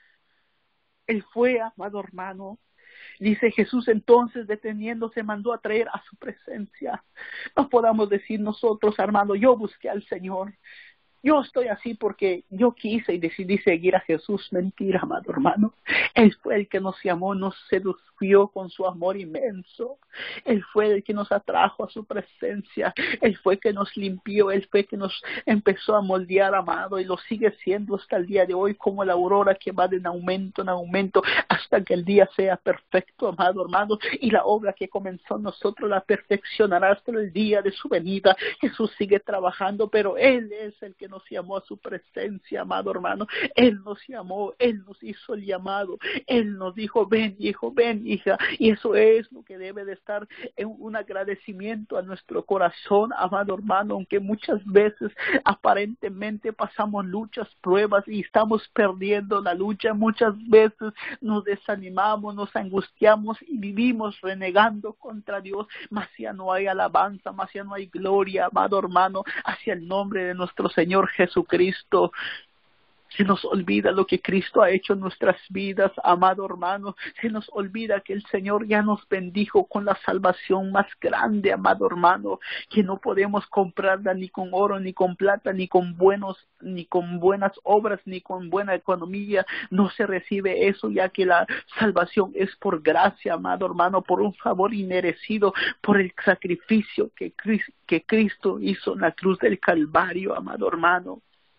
Speaker 1: Él fue, amado hermano. Dice Jesús entonces, deteniéndose, mandó a traer a su presencia. No podamos decir nosotros, hermano: yo busqué al Señor, yo estoy así porque yo quise y decidí seguir a Jesús. Mentira, amado hermano. Él fue el que nos llamó, nos sedució con su amor inmenso. Él fue el que nos atrajo a su presencia. Él fue el que nos limpió. Él fue el que nos empezó a moldear, amado, y lo sigue siendo hasta el día de hoy, como la aurora que va de aumento en aumento hasta que el día sea perfecto, amado hermano. Y la obra que comenzó en nosotros la perfeccionará hasta el día de su venida. Jesús sigue trabajando, pero Él es el que nos llamó a su presencia, amado hermano. Él nos llamó, Él nos hizo el llamado. Él nos dijo: ven, hijo, ven, hija. Y eso es lo que debe de estar en un agradecimiento a nuestro corazón, amado hermano, aunque muchas veces aparentemente pasamos luchas, pruebas y estamos perdiendo la lucha. Muchas veces nos desanimamos, nos angustiamos y vivimos renegando contra Dios, mas ya no hay alabanza, mas ya no hay gloria, amado hermano, hacia el nombre de nuestro Señor Jesucristo. Se nos olvida lo que Cristo ha hecho en nuestras vidas, amado hermano. Se nos olvida que el Señor ya nos bendijo con la salvación más grande, amado hermano, que no podemos comprarla ni con oro, ni con plata, ni con buenas obras, ni con buena economía. No se recibe eso, ya que la salvación es por gracia, amado hermano, por un favor inmerecido, por el sacrificio que Cristo hizo en la cruz del Calvario, amado hermano.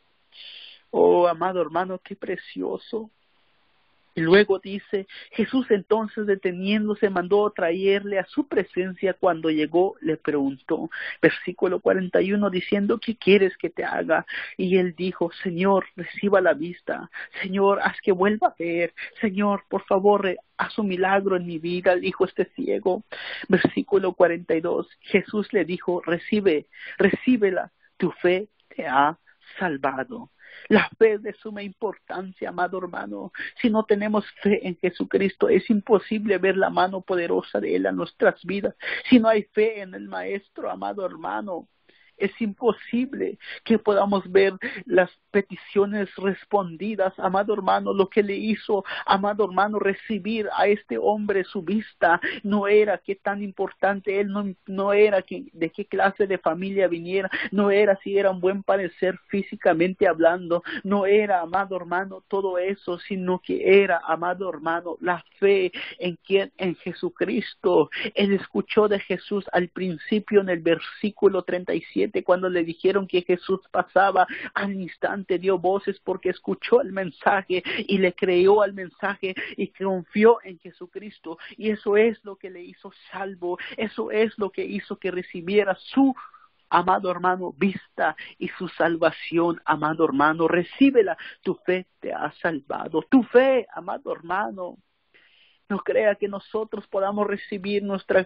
Speaker 1: Oh, amado hermano, qué precioso. Y luego dice, Jesús entonces deteniéndose mandó traerle a su presencia. Cuando llegó le preguntó, versículo 41, diciendo, ¿qué quieres que te haga? Y él dijo, Señor, reciba la vista. Señor, haz que vuelva a ver. Señor, por favor, haz un milagro en mi vida, dijo este ciego. Versículo 42, Jesús le dijo, recíbela, tu fe te ha salvado. La fe es de suma importancia, amado hermano. Si no tenemos fe en Jesucristo, es imposible ver la mano poderosa de Él en nuestras vidas. Si no hay fe en el Maestro, amado hermano, es imposible que podamos ver las peticiones respondidas, amado hermano. Lo que le hizo, amado hermano, recibir a este hombre su vista, no era que tan importante él, no era que de qué clase de familia viniera, no era si era un buen parecer físicamente hablando, no era, amado hermano, todo eso, sino que era, amado hermano, la fe en Jesucristo. Él escuchó de Jesús al principio en el versículo 37, cuando le dijeron que Jesús pasaba, al instante dio voces porque escuchó el mensaje y le creyó al mensaje y confió en Jesucristo. Y eso es lo que le hizo salvo, eso es lo que hizo que recibiera su, amado hermano, vista y su salvación. Amado hermano, recíbela, tu fe te ha salvado. Tu fe, amado hermano, no crea que nosotros podamos recibir nuestras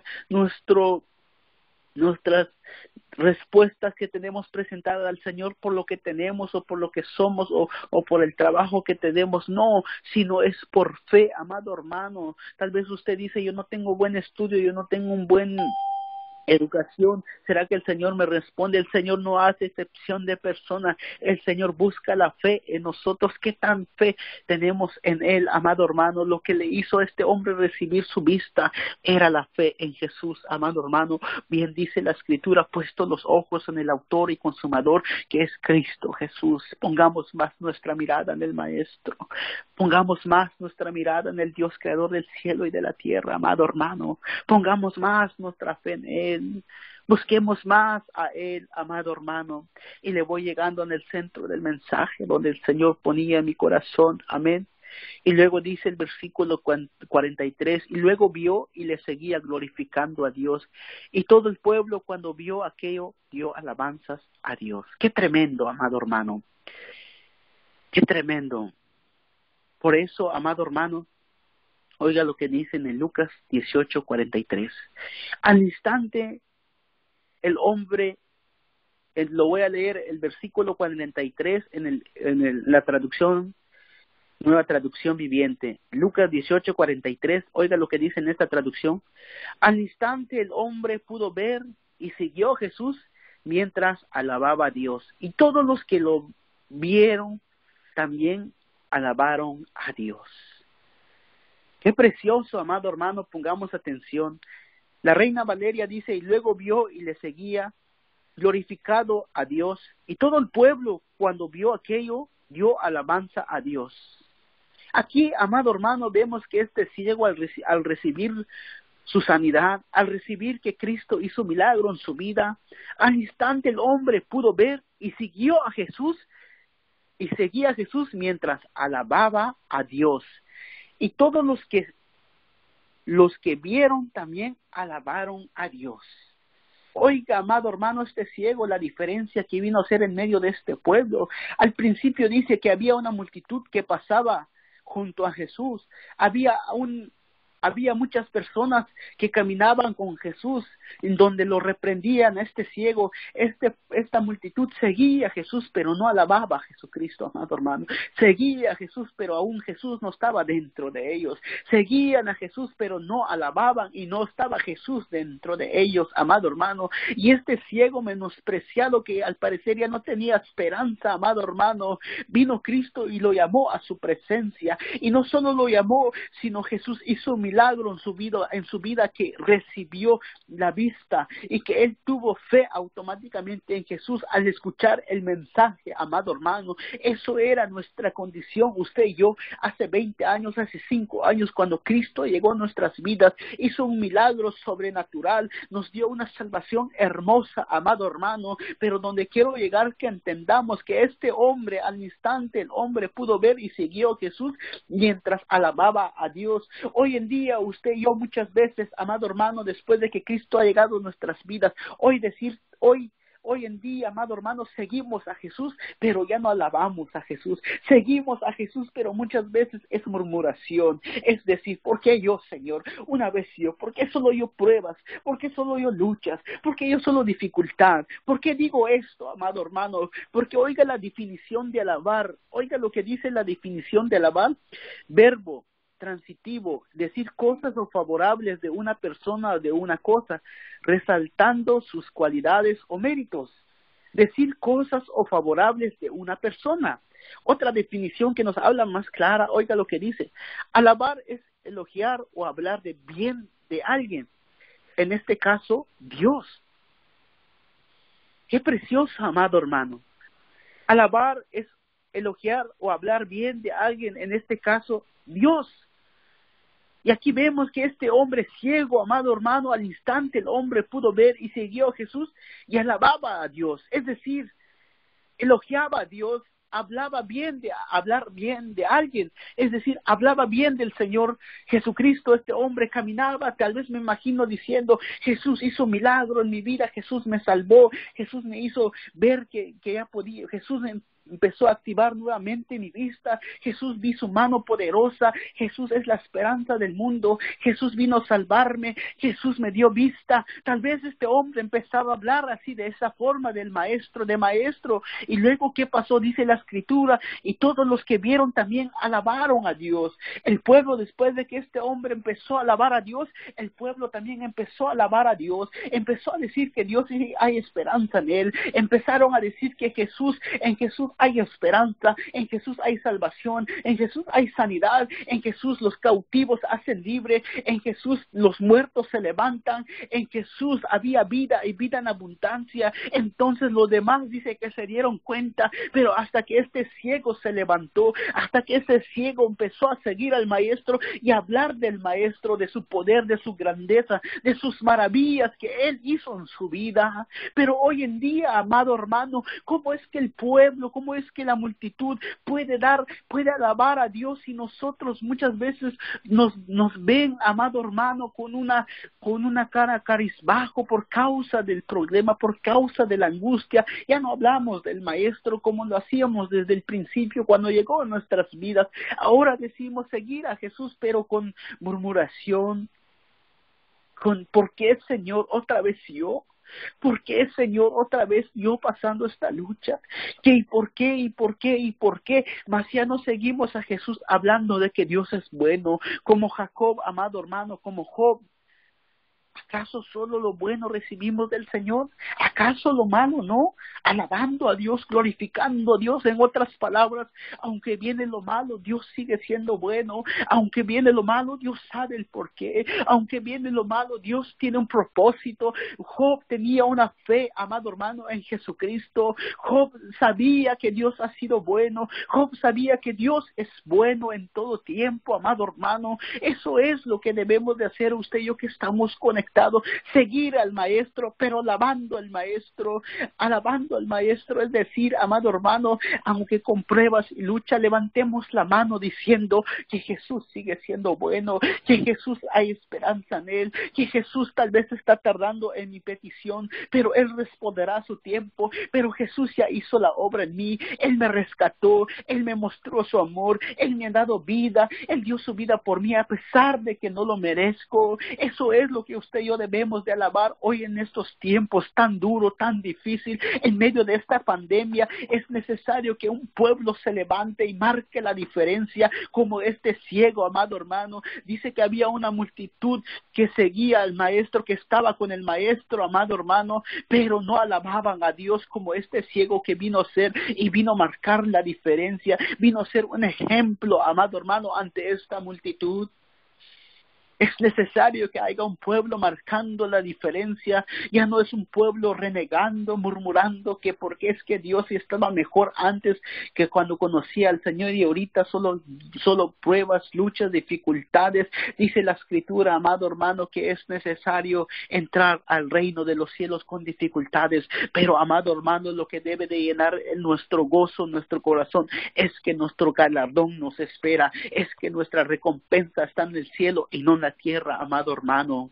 Speaker 1: respuestas que tenemos presentadas al Señor por lo que tenemos o por lo que somos o por el trabajo que tenemos. No, sino es por fe, amado hermano. Tal vez usted dice, yo no tengo buen estudio, yo no tengo un buen educación. ¿Será que el Señor me responde? El Señor no hace excepción de personas. El Señor busca la fe en nosotros. ¿Qué tan fe tenemos en Él, amado hermano? Lo que le hizo a este hombre recibir su vista era la fe en Jesús, amado hermano. Bien dice la Escritura, puesto los ojos en el autor y consumador, que es Cristo Jesús. Pongamos más nuestra mirada en el Maestro. Pongamos más nuestra mirada en el Dios creador del cielo y de la tierra, amado hermano. Pongamos más nuestra fe en Él. Busquemos más a Él, amado hermano. Y le voy llegando en el centro del mensaje donde el Señor ponía en mi corazón. Amén. Y luego dice el versículo 43, y luego vio y le seguía glorificando a Dios. Y todo el pueblo, cuando vio aquello, dio alabanzas a Dios. Qué tremendo, amado hermano. Qué tremendo. Por eso, amado hermano, oiga lo que dice en el Lucas 18:43. Al instante, el hombre, lo voy a leer el versículo 43 en la traducción, nueva traducción viviente. Lucas 18:43, oiga lo que dice en esta traducción. Al instante el hombre pudo ver y siguió a Jesús mientras alababa a Dios. Y todos los que lo vieron también alabaron a Dios. Qué precioso, amado hermano, pongamos atención. La Reina Valeria dice, y luego vio y le seguía, glorificado a Dios. Y todo el pueblo, cuando vio aquello, dio alabanza a Dios. Aquí, amado hermano, vemos que este ciego al recibir su sanidad, al recibir que Cristo hizo milagro en su vida, al instante el hombre pudo ver y siguió a Jesús, y seguía a Jesús mientras alababa a Dios. Y todos los que vieron también alabaron a Dios. Oiga, amado hermano, este ciego, la diferencia que vino a ser en medio de este pueblo. Al principio dice que había una multitud que pasaba junto a Jesús. Había había muchas personas que caminaban con Jesús, en donde lo reprendían a este ciego. Esta multitud seguía a Jesús, pero no alababa a Jesucristo, amado hermano. Seguía a Jesús, pero aún Jesús no estaba dentro de ellos. Seguían a Jesús, pero no alababan y no estaba Jesús dentro de ellos, amado hermano. Y este ciego menospreciado, que al parecer ya no tenía esperanza, amado hermano, vino Cristo y lo llamó a su presencia. Y no solo lo llamó, sino Jesús hizo un milagro en su vida, que recibió la vista y que él tuvo fe automáticamente en Jesús al escuchar el mensaje, amado hermano. Eso era nuestra condición, usted y yo, hace 20 años, hace 5 años, cuando Cristo llegó a nuestras vidas, hizo un milagro sobrenatural, nos dio una salvación hermosa, amado hermano. Pero donde quiero llegar, que entendamos que este hombre, al instante, el hombre pudo ver y siguió a Jesús mientras alababa a Dios. Hoy en día, usted y yo muchas veces, amado hermano, después de que Cristo ha llegado a nuestras vidas, hoy en día, amado hermano, seguimos a Jesús, pero ya no alabamos a Jesús. Seguimos a Jesús, pero muchas veces es murmuración. Es decir, ¿por qué yo, Señor? Una vez yo, ¿por qué solo yo pruebas? ¿Por qué solo yo luchas? ¿Por qué yo solo dificultad? ¿Por qué digo esto, amado hermano? Porque oiga la definición de alabar. Oiga lo que dice la definición de alabar. Verbo transitivo, decir cosas o favorables de una persona o de una cosa, resaltando sus cualidades o méritos. Decir cosas o favorables de una persona. Otra definición que nos habla más clara, oiga lo que dice. Alabar es elogiar o hablar de bien de alguien. En este caso, Dios. Qué precioso, amado hermano. Alabar es elogiar o hablar bien de alguien, en este caso, Dios. Y aquí vemos que este hombre ciego, amado hermano, al instante el hombre pudo ver y siguió a Jesús y alababa a Dios. Es decir, elogiaba a Dios, hablar bien de alguien. Es decir, hablaba bien del Señor Jesucristo. Este hombre caminaba, tal vez me imagino diciendo, Jesús hizo milagro en mi vida, Jesús me salvó, Jesús me hizo ver que ya podía, Jesús empezó a activar nuevamente mi vista. Jesús, vi su mano poderosa. Jesús es la esperanza del mundo. Jesús vino a salvarme. Jesús me dio vista. Tal vez este hombre empezaba a hablar así, de esa forma, del maestro, de maestro. Y luego, ¿qué pasó? Dice la Escritura, y todos los que vieron también alabaron a Dios. El pueblo, después de que este hombre empezó a alabar a Dios, el pueblo también empezó a alabar a Dios. Empezó a decir que Dios, hay esperanza en él. Empezaron a decir que en Jesús hay esperanza, en Jesús hay salvación, en Jesús hay sanidad, en Jesús los cautivos hacen libre, en Jesús los muertos se levantan, en Jesús había vida y vida en abundancia. Entonces los demás dice que se dieron cuenta, pero hasta que este ciego se levantó, hasta que este ciego empezó a seguir al maestro y a hablar del maestro, de su poder, de su grandeza, de sus maravillas que él hizo en su vida. Pero hoy en día, amado hermano, ¿cómo es que el pueblo, cómo es que la multitud puede alabar a Dios, y nosotros muchas veces nos ven, amado hermano, con una cara cabizbajo por causa del problema, por causa de la angustia? Ya no hablamos del maestro como lo hacíamos desde el principio cuando llegó a nuestras vidas. Ahora decimos seguir a Jesús, pero con murmuración, ¿por qué, Señor, otra vez yo? ¿Por qué, Señor, otra vez yo pasando esta lucha? ¿Y por qué? Mas ya no seguimos a Jesús hablando de que Dios es bueno, como Jacob, amado hermano, como Job. ¿Acaso solo lo bueno recibimos del Señor? ¿Acaso lo malo no? Alabando a Dios, glorificando a Dios. En otras palabras, aunque viene lo malo, Dios sigue siendo bueno. Aunque viene lo malo, Dios sabe el porqué. Aunque viene lo malo, Dios tiene un propósito. Job tenía una fe, amado hermano, en Jesucristo. Job sabía que Dios ha sido bueno. Job sabía que Dios es bueno en todo tiempo, amado hermano. Eso es lo que debemos de hacer usted y yo, que estamos conectados conectado, seguir al Maestro, pero alabando al Maestro, es decir, amado hermano, aunque con pruebas y lucha, levantemos la mano diciendo que Jesús sigue siendo bueno, que Jesús hay esperanza en Él, que Jesús tal vez está tardando en mi petición, pero Él responderá a su tiempo, pero Jesús ya hizo la obra en mí, Él me rescató, Él me mostró su amor, Él me ha dado vida, Él dio su vida por mí a pesar de que no lo merezco. Eso es lo que usted y yo debemos de alabar hoy en estos tiempos tan duros, tan difíciles, en medio de esta pandemia. Es necesario que un pueblo se levante y marque la diferencia, como este ciego, amado hermano. Dice que había una multitud que seguía al Maestro, que estaba con el Maestro, amado hermano, pero no alababan a Dios como este ciego que vino a ser y vino a marcar la diferencia, vino a ser un ejemplo, amado hermano, ante esta multitud. Es necesario que haya un pueblo marcando la diferencia. Ya no es un pueblo renegando, murmurando que porque es que Dios estaba mejor antes que cuando conocía al Señor, y ahorita solo pruebas, luchas, dificultades. Dice la Escritura, amado hermano, que es necesario entrar al reino de los cielos con dificultades. Pero, amado hermano, lo que debe de llenar nuestro gozo, nuestro corazón, es que nuestro galardón nos espera, es que nuestra recompensa está en el cielo y no en la tierra, amado hermano.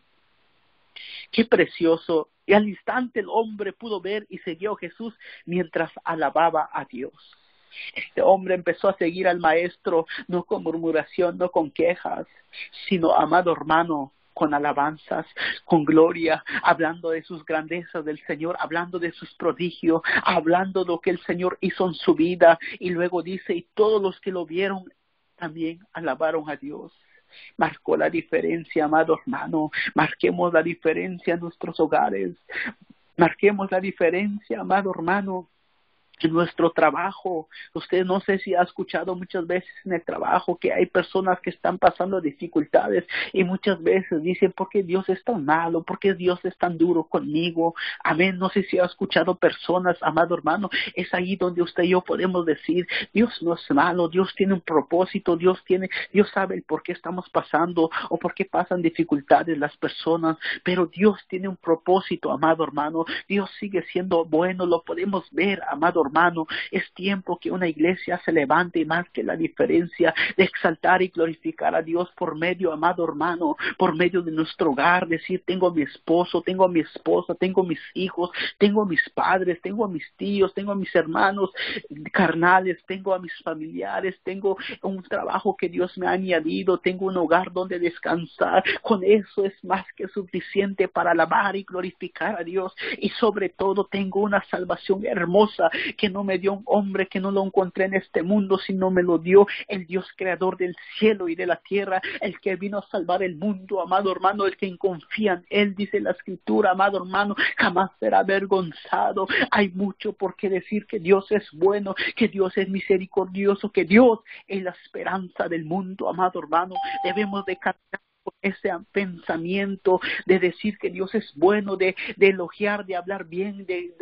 Speaker 1: Qué precioso. Y al instante el hombre pudo ver y siguió a Jesús mientras alababa a Dios. Este hombre empezó a seguir al Maestro, no con murmuración, no con quejas, sino, amado hermano, con alabanzas, con gloria, hablando de sus grandezas del Señor, hablando de sus prodigios, hablando de lo que el Señor hizo en su vida. Y luego dice, y todos los que lo vieron también alabaron a Dios. Marcó la diferencia, amado hermano. Marquemos la diferencia en nuestros hogares. Marquemos la diferencia, amado hermano, en nuestro trabajo. Usted no sé si ha escuchado muchas veces en el trabajo que hay personas que están pasando dificultades y muchas veces dicen, ¿por qué Dios es tan malo? ¿Por qué Dios es tan duro conmigo? Amén. No sé si ha escuchado personas, amado hermano. Es ahí donde usted y yo podemos decir, Dios no es malo, Dios tiene un propósito, Dios sabe el por qué estamos pasando o por qué pasan dificultades las personas, pero Dios tiene un propósito, amado hermano. Dios sigue siendo bueno, lo podemos ver, amado hermano. Es tiempo que una iglesia se levante y marque la diferencia de exaltar y glorificar a Dios por medio, amado hermano, por medio de nuestro hogar. Decir, tengo a mi esposo, tengo a mi esposa, tengo a mis hijos, tengo a mis padres, tengo a mis tíos, tengo a mis hermanos carnales, tengo a mis familiares, tengo un trabajo que Dios me ha añadido, tengo un hogar donde descansar. Con eso es más que suficiente para alabar y glorificar a Dios. Y sobre todo tengo una salvación hermosa que no me dio un hombre, que no lo encontré en este mundo, sino me lo dio el Dios creador del cielo y de la tierra, el que vino a salvar el mundo, amado hermano. El que confía en Él, dice la Escritura, amado hermano, jamás será avergonzado. Hay mucho por qué decir que Dios es bueno, que Dios es misericordioso, que Dios es la esperanza del mundo, amado hermano. Debemos de cantar ese pensamiento de decir que Dios es bueno, de elogiar, de hablar bien,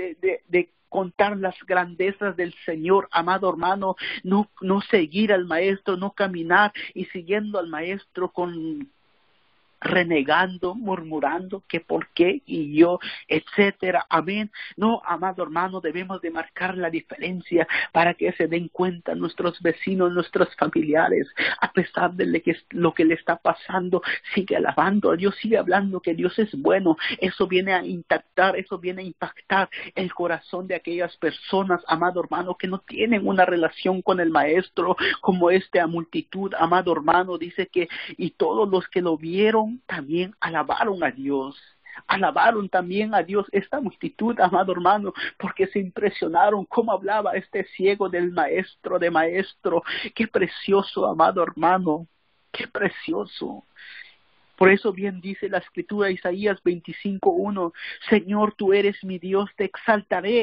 Speaker 1: de contar las grandezas del Señor, amado hermano. No seguir al Maestro, no caminar y siguiendo al Maestro con renegando, murmurando que por qué y yo, etcétera. Amén. No, amado hermano, debemos de marcar la diferencia para que se den cuenta nuestros vecinos, nuestros familiares, a pesar de lo que le está pasando, sigue alabando a Dios, sigue hablando que Dios es bueno. Eso viene a impactar el corazón de aquellas personas, amado hermano, que no tienen una relación con el Maestro, como esta multitud, amado hermano. Dice que y todos los que lo vieron también alabaron a Dios. Alabaron también a Dios esta multitud, amado hermano, porque se impresionaron cómo hablaba este ciego del Maestro de Maestro. Qué precioso, amado hermano, qué precioso. Por eso bien dice la Escritura, Isaías 25:1, Señor, tú eres mi Dios, te exaltaré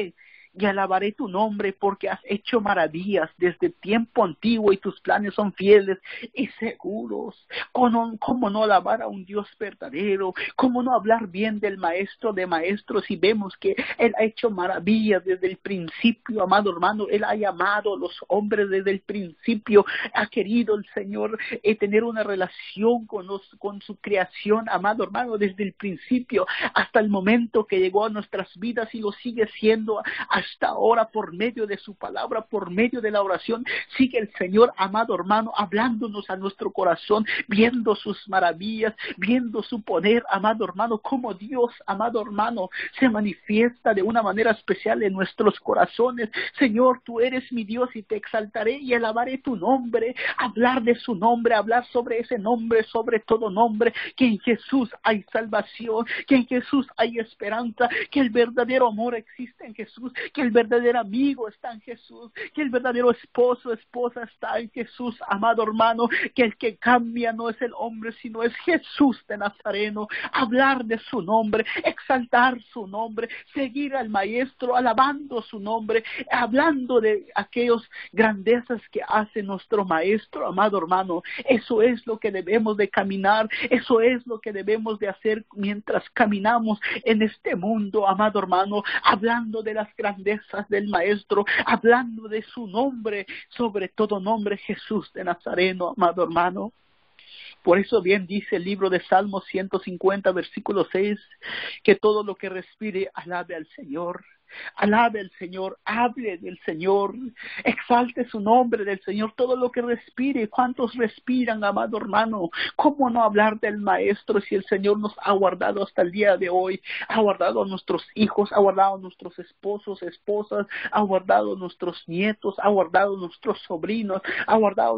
Speaker 1: y alabaré tu nombre porque has hecho maravillas desde tiempo antiguo y tus planes son fieles y seguros. ¿Cómo no alabar a un Dios verdadero? ¿Cómo no hablar bien del Maestro de maestros si vemos que Él ha hecho maravillas desde el principio, amado hermano? Él ha llamado a los hombres desde el principio. Ha querido el Señor tener una relación con su creación, amado hermano, desde el principio hasta el momento que llegó a nuestras vidas, y lo sigue siendo hasta ahora por medio de su palabra, por medio de la oración. Sigue el Señor, amado hermano, hablándonos a nuestro corazón, viendo sus maravillas, viendo su poder, amado hermano, como Dios, amado hermano, se manifiesta de una manera especial en nuestros corazones. Señor, tú eres mi Dios y te exaltaré y alabaré tu nombre. Hablar de su nombre, hablar sobre ese nombre, sobre todo nombre, que en Jesús hay salvación, que en Jesús hay esperanza, que el verdadero amor existe en Jesús, que el verdadero amigo está en Jesús, que el verdadero esposo, esposa está en Jesús, amado hermano, que el que cambia no es el hombre, sino es Jesús de Nazareno. Hablar de su nombre, exaltar su nombre, seguir al Maestro, alabando su nombre, hablando de aquellas grandezas que hace nuestro Maestro, amado hermano. Eso es lo que debemos de caminar, eso es lo que debemos de hacer mientras caminamos en este mundo, amado hermano, hablando de las grandezas del Maestro, hablando de su nombre, sobre todo nombre, Jesús de Nazareno, amado hermano. Por eso bien dice el libro de Salmos 150, versículo 6, que todo lo que respire alabe al Señor. Alabe al Señor, hable del Señor, exalte su nombre del Señor, todo lo que respire. ¿Cuántos respiran, amado hermano? ¿Cómo no hablar del Maestro si el Señor nos ha guardado hasta el día de hoy? Ha guardado a nuestros hijos, ha guardado a nuestros esposos, esposas, ha guardado a nuestros nietos, ha guardado a nuestros sobrinos, ha guardado a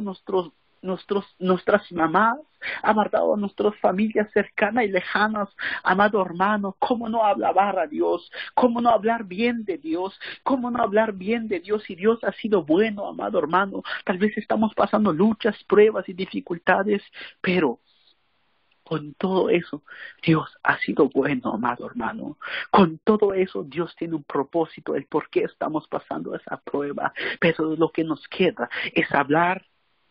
Speaker 1: nuestras mamás, ha guardado a nuestras familias cercanas y lejanas, amado hermano. ¿Cómo no alabar a Dios? ¿Cómo no hablar bien de Dios? ¿Cómo no hablar bien de Dios si Dios ha sido bueno, amado hermano? Tal vez estamos pasando luchas, pruebas y dificultades, pero con todo eso, Dios ha sido bueno, amado hermano. Con todo eso, Dios tiene un propósito, el por qué estamos pasando esa prueba. Pero lo que nos queda es hablar,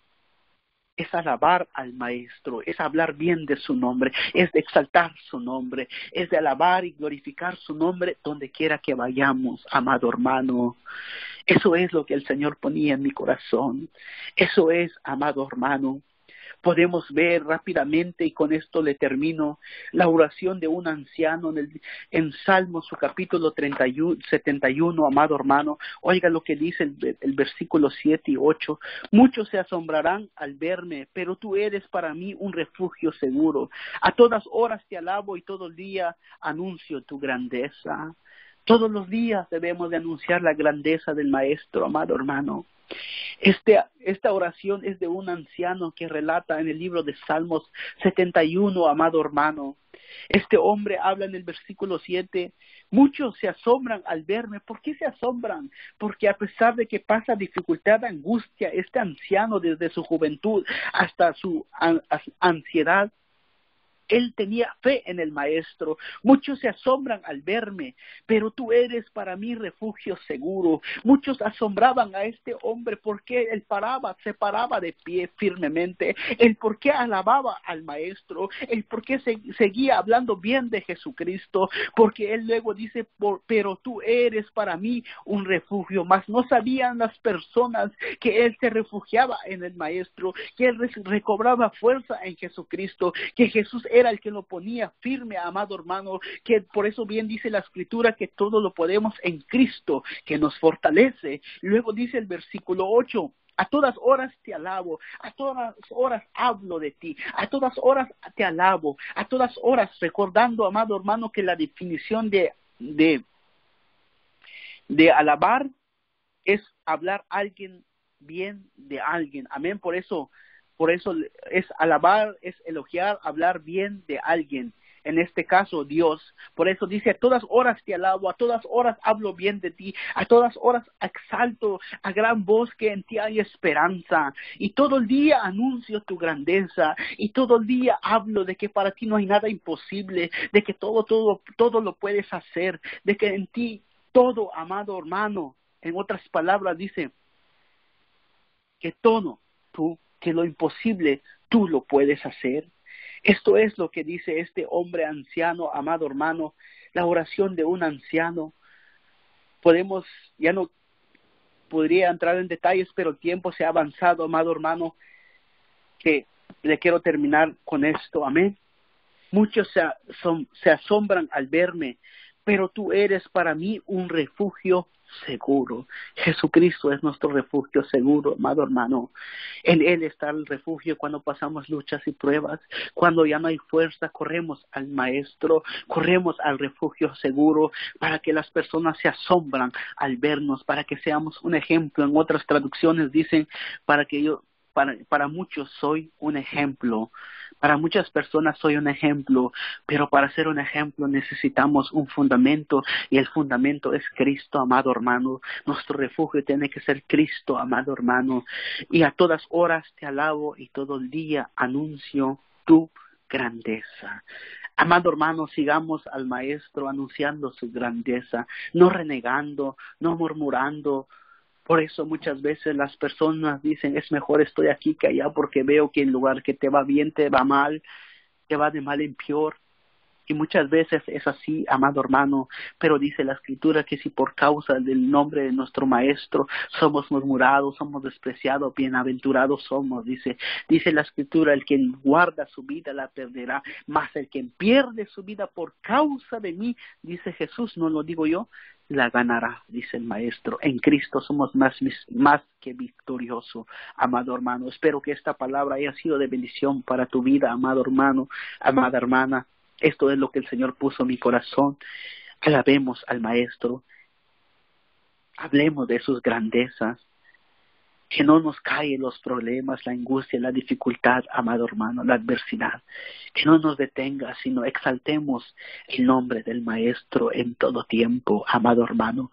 Speaker 1: es alabar al Maestro, es hablar bien de su nombre, es de exaltar su nombre, es de alabar y glorificar su nombre donde quiera que vayamos, amado hermano. Eso es lo que el Señor ponía en mi corazón. Eso es, amado hermano. Podemos ver rápidamente, y con esto le termino, la oración de un anciano en Salmos, su capítulo 71, amado hermano. Oiga lo que dice el versículo 7 y 8. Muchos se asombrarán al verme, pero tú eres para mí un refugio seguro. A todas horas te alabo y todo el día anuncio tu grandeza. Todos los días debemos de anunciar la grandeza del Maestro, amado hermano. Esta oración es de un anciano que relata en el libro de Salmos 71, amado hermano. Este hombre habla en el versículo 7, muchos se asombran al verme. ¿Por qué se asombran? Porque a pesar de que pasa dificultad, angustia, este anciano desde su juventud hasta su anciedad, él tenía fe en el Maestro. Muchos se asombran al verme, pero tú eres para mí refugio seguro. Muchos asombraban a este hombre porque él se paraba de pie firmemente. El por qué alababa al Maestro. El por qué seguía hablando bien de Jesucristo. Porque él luego dice, pero tú eres para mí un refugio. Mas no sabían las personas que él se refugiaba en el Maestro, que él recobraba fuerza en Jesucristo, que Jesús era el que lo ponía firme, amado hermano, que por eso bien dice la Escritura que todo lo podemos en Cristo, que nos fortalece. Luego dice el versículo 8, a todas horas te alabo, a todas horas hablo de ti, a todas horas te alabo, a todas horas, recordando, amado hermano, que la definición de alabar es hablar alguien bien de alguien. Amén. Por eso es alabar, es elogiar, hablar bien de alguien. En este caso, Dios. Por eso dice, a todas horas te alabo, a todas horas hablo bien de ti, a todas horas exalto a gran voz que en ti hay esperanza. Y todo el día anuncio tu grandeza, y todo el día hablo de que para ti no hay nada imposible, de que todo lo puedes hacer, de que en ti todo, amado hermano. En otras palabras dice que todo, que lo imposible, tú lo puedes hacer. Esto es lo que dice este hombre anciano, amado hermano, la oración de un anciano. Ya no podría entrar en detalles, pero el tiempo se ha avanzado, amado hermano, que le quiero terminar con esto, amén. Muchos se asombran al verme, pero tú eres para mí un refugio seguro. Jesucristo es nuestro refugio seguro, amado hermano. En Él está el refugio cuando pasamos luchas y pruebas. Cuando ya no hay fuerza, corremos al Maestro, corremos al refugio seguro para que las personas se asombran al vernos, para que seamos un ejemplo. En otras traducciones dicen, para muchos soy un ejemplo. Para muchas personas soy un ejemplo, pero para ser un ejemplo necesitamos un fundamento, y el fundamento es Cristo, amado hermano. Nuestro refugio tiene que ser Cristo, amado hermano. Y a todas horas te alabo y todo el día anuncio tu grandeza. Amado hermano, sigamos al Maestro anunciando su grandeza, no renegando, no murmurando. Por eso muchas veces las personas dicen, es mejor estoy aquí que allá, porque veo que en lugar que te va bien, te va mal, te va de mal en peor. Y muchas veces es así, amado hermano, pero dice la Escritura que si por causa del nombre de nuestro Maestro somos murmurados, somos despreciados, bienaventurados somos, dice la Escritura, el que guarda su vida la perderá, mas el que pierde su vida por causa de mí, dice Jesús, no lo digo yo, la ganará, dice el Maestro. En Cristo somos más que victoriosos, amado hermano. Espero que esta palabra haya sido de bendición para tu vida, amado hermano, amada hermana. Esto es lo que el Señor puso en mi corazón. Alabemos al Maestro. Hablemos de sus grandezas. Que no nos caen los problemas, la angustia, la dificultad, amado hermano, la adversidad. Que no nos detenga, sino exaltemos el nombre del Maestro en todo tiempo, amado hermano.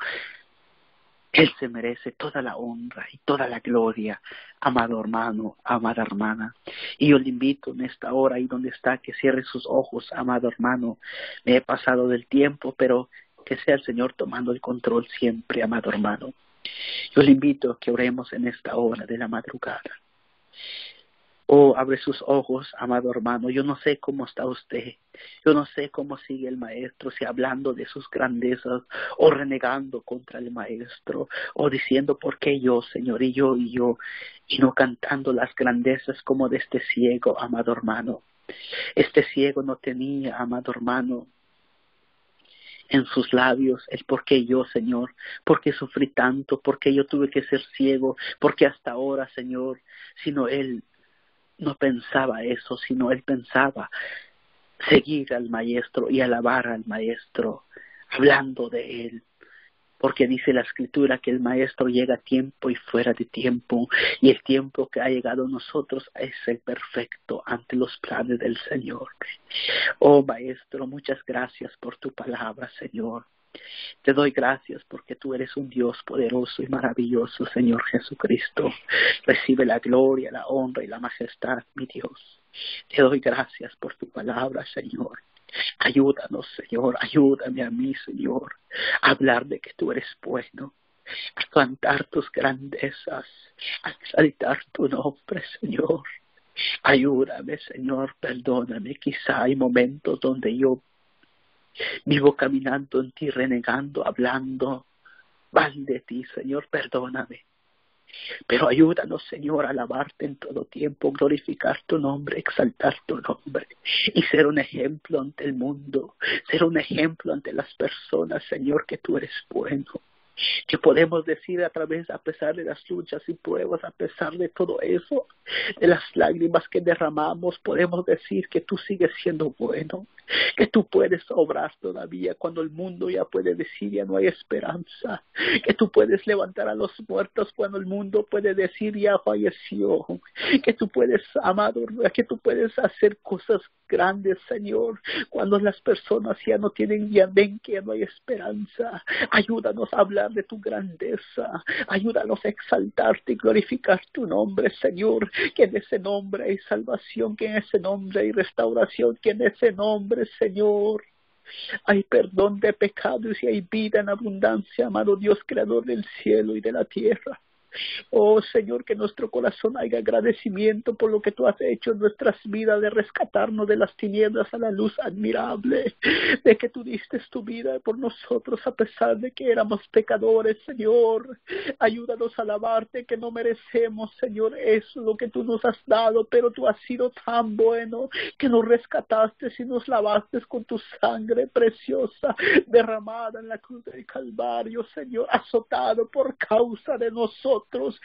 Speaker 1: Él se merece toda la honra y toda la gloria, amado hermano, amada hermana. Y yo le invito en esta hora, ahí donde está, que cierre sus ojos, amado hermano. Me he pasado del tiempo, pero que sea el Señor tomando el control siempre, amado hermano. Yo le invito a que oremos en esta hora de la madrugada. Oh, abre sus ojos, amado hermano. Yo no sé cómo está usted. Yo no sé cómo sigue el Maestro, si hablando de sus grandezas, o renegando contra el Maestro, o diciendo, ¿por qué yo, Señor? Y yo, y no cantando las grandezas como de este ciego, amado hermano. Este ciego no tenía, amado hermano, en sus labios el por qué yo, Señor, por qué sufrí tanto, por qué yo tuve que ser ciego, por qué hasta ahora, Señor, sino él no pensaba eso, sino él pensaba seguir al Maestro y alabar al Maestro, hablando de él. Porque dice la Escritura que el Maestro llega a tiempo y fuera de tiempo, y el tiempo que ha llegado a nosotros es el perfecto ante los planes del Señor. Oh Maestro, muchas gracias por tu palabra, Señor. Te doy gracias porque tú eres un Dios poderoso y maravilloso, Señor Jesucristo. Recibe la gloria, la honra y la majestad, mi Dios. Te doy gracias por tu palabra, Señor. Ayúdanos, Señor, ayúdame a mí, Señor, a hablar de que tú eres bueno, a cantar tus grandezas, a exaltar tu nombre, Señor. Ayúdame, Señor, perdóname. Quizá hay momentos donde yo vivo caminando en ti, renegando, hablando mal de ti, Señor, perdóname. Pero ayúdanos, Señor, a alabarte en todo tiempo, glorificar tu nombre, exaltar tu nombre y ser un ejemplo ante el mundo, ser un ejemplo ante las personas, Señor, que tú eres bueno. Que podemos decir a pesar de las luchas y pruebas, a pesar de todo eso, de las lágrimas que derramamos, podemos decir que tú sigues siendo bueno, que tú puedes obrar todavía cuando el mundo ya puede decir ya no hay esperanza, que tú puedes levantar a los muertos cuando el mundo puede decir ya falleció, que tú puedes, amado, que tú puedes hacer cosas grandes, Señor, cuando las personas ya ven que ya no hay esperanza. Ayúdanos a hablar de tu grandeza, ayúdanos a exaltarte y glorificar tu nombre, Señor, que en ese nombre hay salvación, que en ese nombre hay restauración, que en ese nombre, Señor, Hay perdón de pecados y hay vida en abundancia, amado Dios, creador del cielo y de la tierra. Oh Señor, que nuestro corazón haya agradecimiento por lo que tú has hecho en nuestras vidas, de rescatarnos de las tinieblas a la luz admirable, de que tú diste tu vida por nosotros a pesar de que éramos pecadores, Señor. Ayúdanos a alabarte, que no merecemos, Señor, eso lo que tú nos has dado, pero tú has sido tan bueno que nos rescataste y nos lavaste con tu sangre preciosa derramada en la cruz del Calvario, Señor, azotado por causa de nosotros.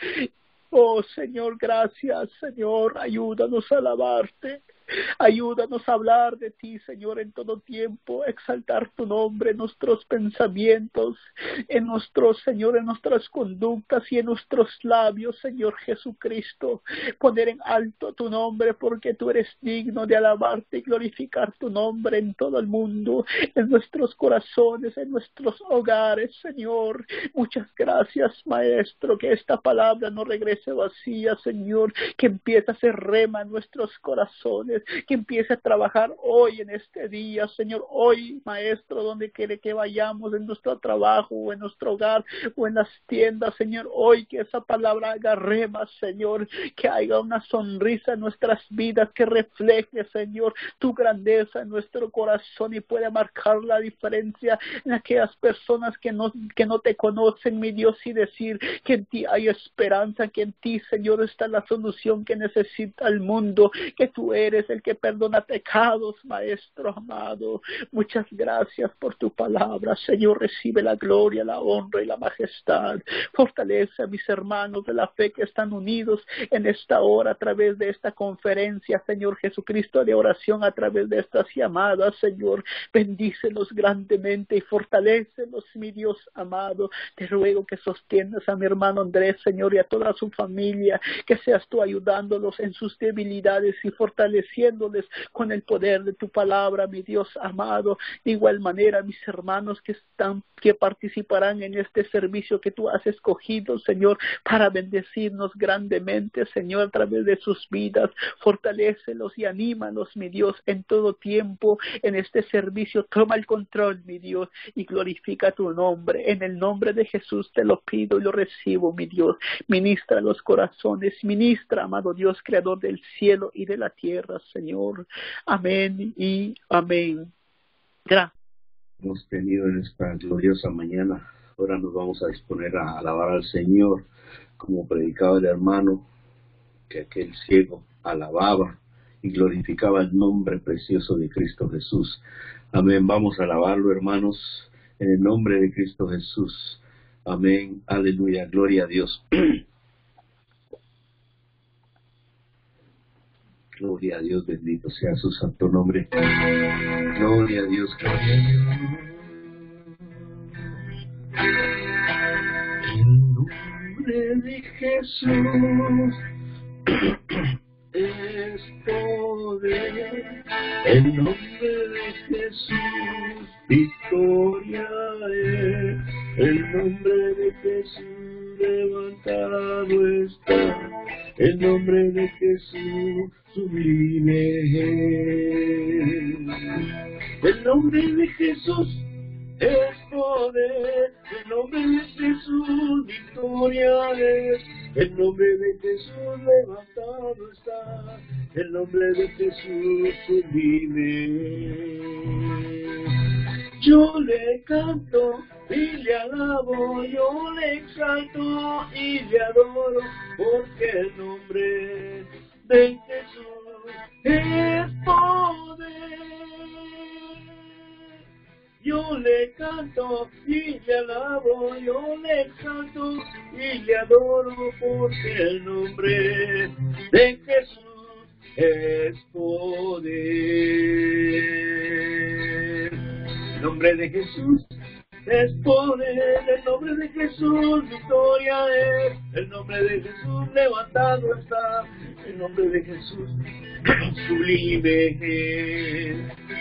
Speaker 1: Oh Señor, gracias, Señor, ayúdanos a alabarte. Ayúdanos a hablar de ti, Señor, en todo tiempo, exaltar tu nombre en nuestros pensamientos, en nuestros, Señor, en nuestras conductas y en nuestros labios, Señor Jesucristo. Poner en alto tu nombre porque tú eres digno de alabarte y glorificar tu nombre en todo el mundo, en nuestros corazones, en nuestros hogares, Señor. Muchas gracias, Maestro, que esta palabra no regrese vacía, Señor, que empiece a ser rema en nuestros corazones, que empiece a trabajar hoy en este día, Señor, hoy, Maestro, donde quiere que vayamos, en nuestro trabajo o en nuestro hogar o en las tiendas, Señor, hoy que esa palabra haga rema, Señor, que haya una sonrisa en nuestras vidas, que refleje, Señor, tu grandeza en nuestro corazón y pueda marcar la diferencia en aquellas personas que no te conocen, mi Dios, y decir que en ti hay esperanza, que en ti, Señor, está la solución que necesita el mundo, que tú eres el que perdona pecados, Maestro amado. Muchas gracias por tu palabra, Señor. Recibe la gloria, la honra y la majestad. Fortalece a mis hermanos de la fe que están unidos en esta hora a través de esta conferencia, Señor Jesucristo, de oración a través de estas llamadas, Señor. Bendícelos grandemente y fortalécelos, mi Dios amado. Te ruego que sostiendas a mi hermano Andrés, Señor, y a toda su familia, que seas tú ayudándolos en sus debilidades y fortaleciéndoles con el poder de tu palabra, mi Dios amado. De igual manera, mis hermanos que participarán en este servicio que tú has escogido, Señor, para bendecirnos grandemente, Señor, a través de sus vidas. Fortalécelos y anímalos, mi Dios, en todo tiempo, en este servicio. Toma el control, mi Dios, y glorifica tu nombre. En el nombre de Jesús te lo pido y lo recibo, mi Dios. Ministra los corazones, ministra, amado Dios, creador del cielo y de la tierra, Señor. Amén y amén. Gracias.
Speaker 2: Hemos tenido en esta gloriosa mañana. Ahora nos vamos a disponer a alabar al Señor, como predicaba el hermano, que aquel ciego alababa y glorificaba el nombre precioso de Cristo Jesús. Amén. Vamos a alabarlo, hermanos, en el nombre de Cristo Jesús. Amén. Aleluya. Gloria a Dios. Gloria a Dios, bendito sea su santo nombre. Gloria a Dios, gloria a Dios. El nombre de Jesús es poder. El nombre de Jesús, victoria es. El nombre de Jesús, levantado está. El nombre de Jesús, sublime es. El nombre de Jesús es poder. El nombre de Jesús, victoria es. El nombre de Jesús, levantado está. El nombre de Jesús, sublime. Yo le canto y le alabo, yo le exalto y le adoro, porque el nombre de Jesús es poder. Yo le canto y le alabo, yo le exalto y le adoro, porque el nombre de Jesús es poder. El nombre de Jesús es poder, el nombre de Jesús victoria es, el nombre de Jesús levantado está, el nombre de Jesús sublime es.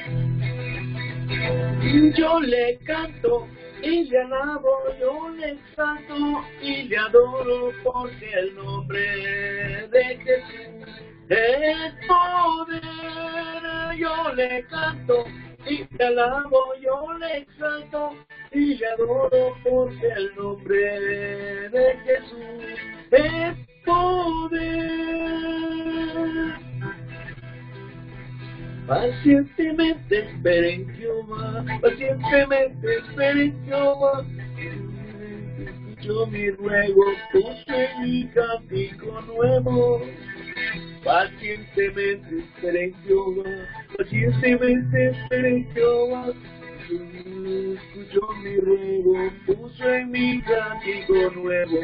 Speaker 2: Yo le canto y le alabo, yo le exalto y le adoro, porque el nombre de Jesús es poder. Yo le canto y te alabo, yo le exalto y le adoro, porque el nombre de Jesús es poder. Pacientemente esperen en Jehová, pacientemente esperen en Jehová. Escucho mi ruego, puso en mi cántico nuevo. Pacientemente esperen en Jehová, pacientemente esperen en Jehová. Escucho mi ruego, puso en mi cántico nuevo.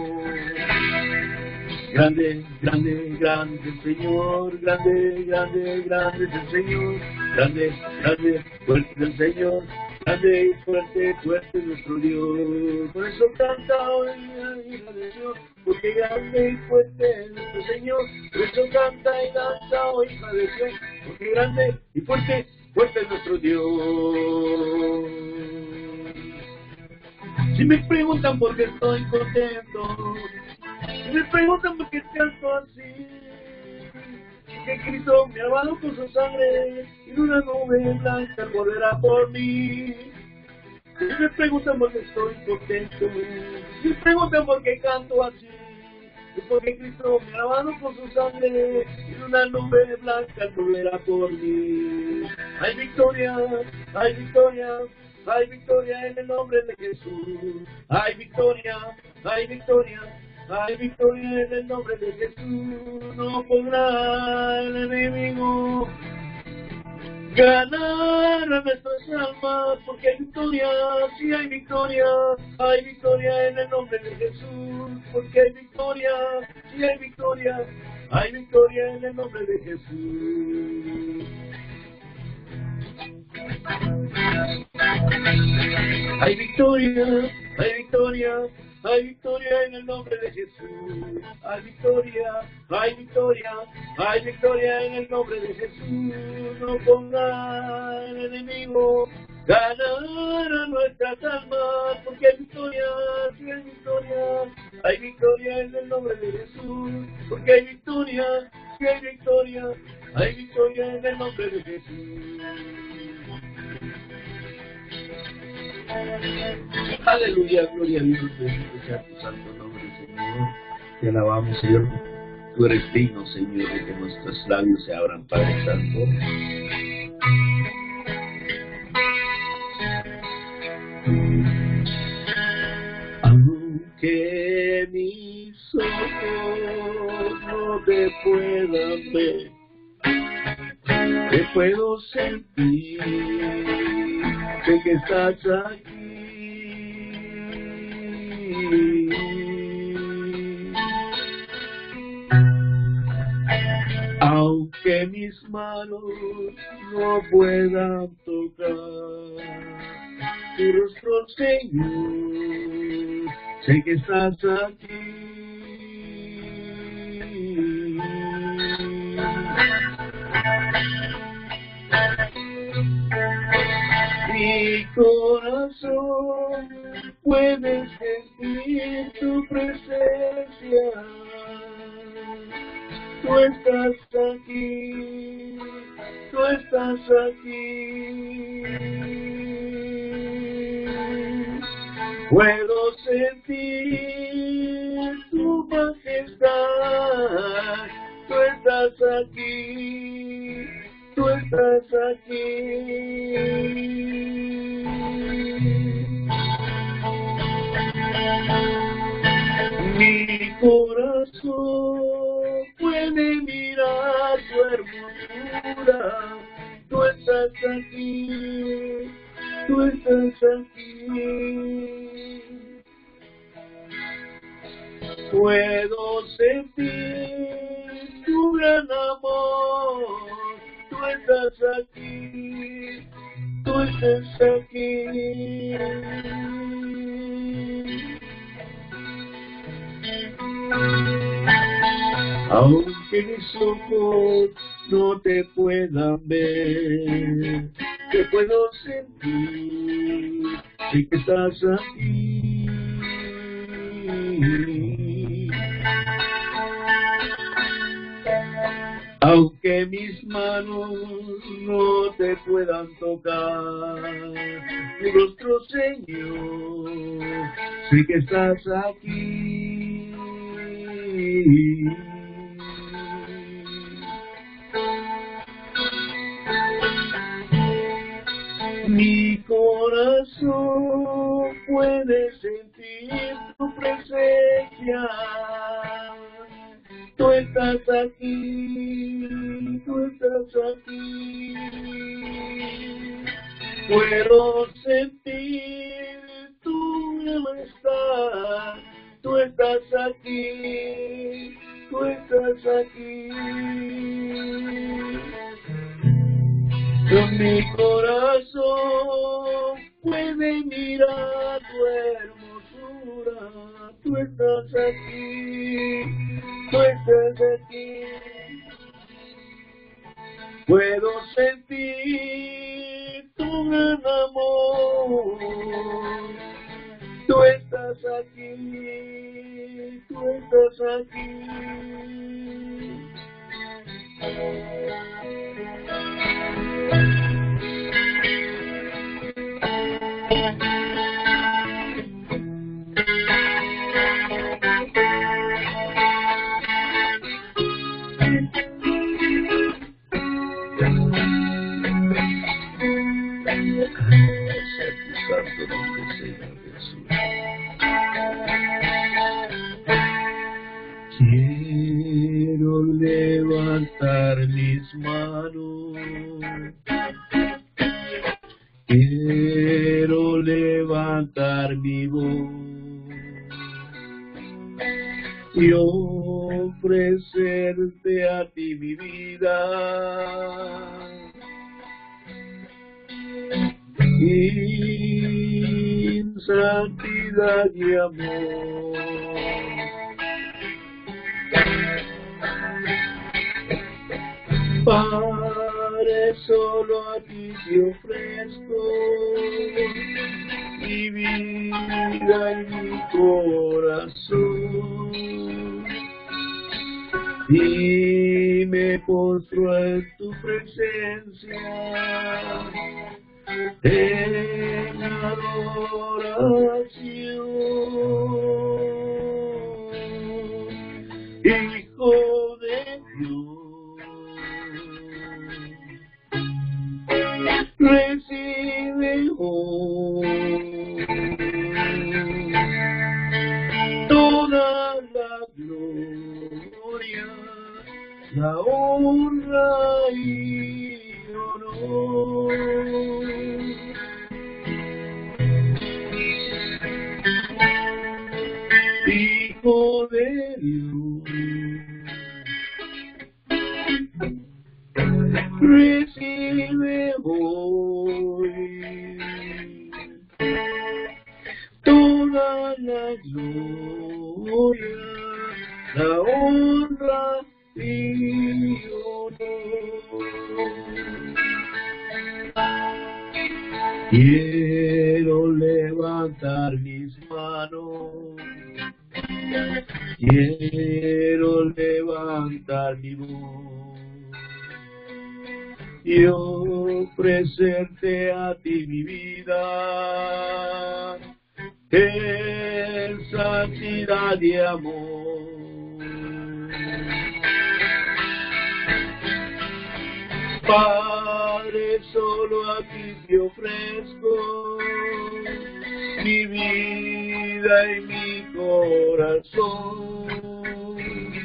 Speaker 2: Grande, grande, grande el Señor, grande, grande, grande es el Señor, grande, grande, fuerte es el Señor, grande y fuerte, fuerte es nuestro Dios. Por eso canta hoy la hija de Dios, porque grande y fuerte es nuestro Señor. Por eso canta y danza, oh hija de Dios, porque grande y fuerte, fuerte es nuestro Dios. Si me preguntan por qué estoy contento, si me preguntan por qué canto así, que Cristo me ha lavado con su sangre y en una nube blanca correrá por mí. Si me preguntan por qué estoy contento, si me preguntan por qué canto así, es porque Cristo me ha lavado con su sangre y en una nube blanca correrá por mí. Hay victoria, hay victoria. Hay victoria en el nombre de Jesús. Hay victoria, hay victoria, hay victoria en el nombre de Jesús. No podrá el enemigo ganar a nuestras almas, porque hay victoria, sí hay victoria en el nombre de Jesús, porque hay victoria, sí hay victoria en el nombre de Jesús. Hay victoria, hay victoria, hay victoria en el nombre de Jesús. Hay victoria, hay victoria, hay victoria en el nombre de Jesús. No ponga el enemigo ganar a nuestras almas, porque hay victoria, sí hay victoria. Hay victoria en el nombre de Jesús, porque hay victoria, sí hay victoria. Hay victoria en el nombre de Jesús. Aleluya, gloria a Dios, bendito sea tu santo nombre, Señor. Te alabamos, Señor. Tú eres digno, Señor, de que nuestros labios se abran, Padre Santo. Aunque mis ojos no te puedan ver, te puedo sentir, sé que estás aquí. Aunque mis manos no puedan tocar tu rostro, Señor, sé que estás aquí. Mi corazón puede sentir tu presencia. Tú estás aquí, tú estás aquí. Puedo sentir tu majestad. Tú estás aquí, tú estás aquí. Mi corazón puede mirar tu hermosura. Tú estás aquí, tú estás aquí. Puedo sentir tu gran amor. Tú estás aquí, tú estás aquí. Aunque mis ojos no te puedan ver, te puedo sentir, sé que estás aquí. Aunque mis manos no te puedan tocar, tu rostro, Señor, sé que estás aquí. Mi corazón puede sentir tu presencia. Tú estás aquí, tú estás aquí. Puedo sentir tu majestad. Tú estás aquí, tú estás aquí. Mi corazón puede mirar tu hermosura. Tú estás aquí, tú estás aquí. Puedo sentir tu gran amor. Tú estás aquí, tú estás aquí. Santo nombre, Señor Jesús. Quiero levantar mis manos, quiero levantar mi voz y ofrecerte a ti mi vida. En santidad y amor, Padre, solo a ti te ofrezco mi vida y mi corazón, y me postro en tu presencia en adoración. Hijo de Dios, recibe hoy toda la gloria, la honra y honor. Hijo de Dios, recibe hoy toda la gloria, la honra y honor. Quiero levantar mis manos, quiero levantar mi voz y ofrecerte a ti mi vida en santidad y amor. Padre, solo a ti te ofrezco mi vida y mi corazón,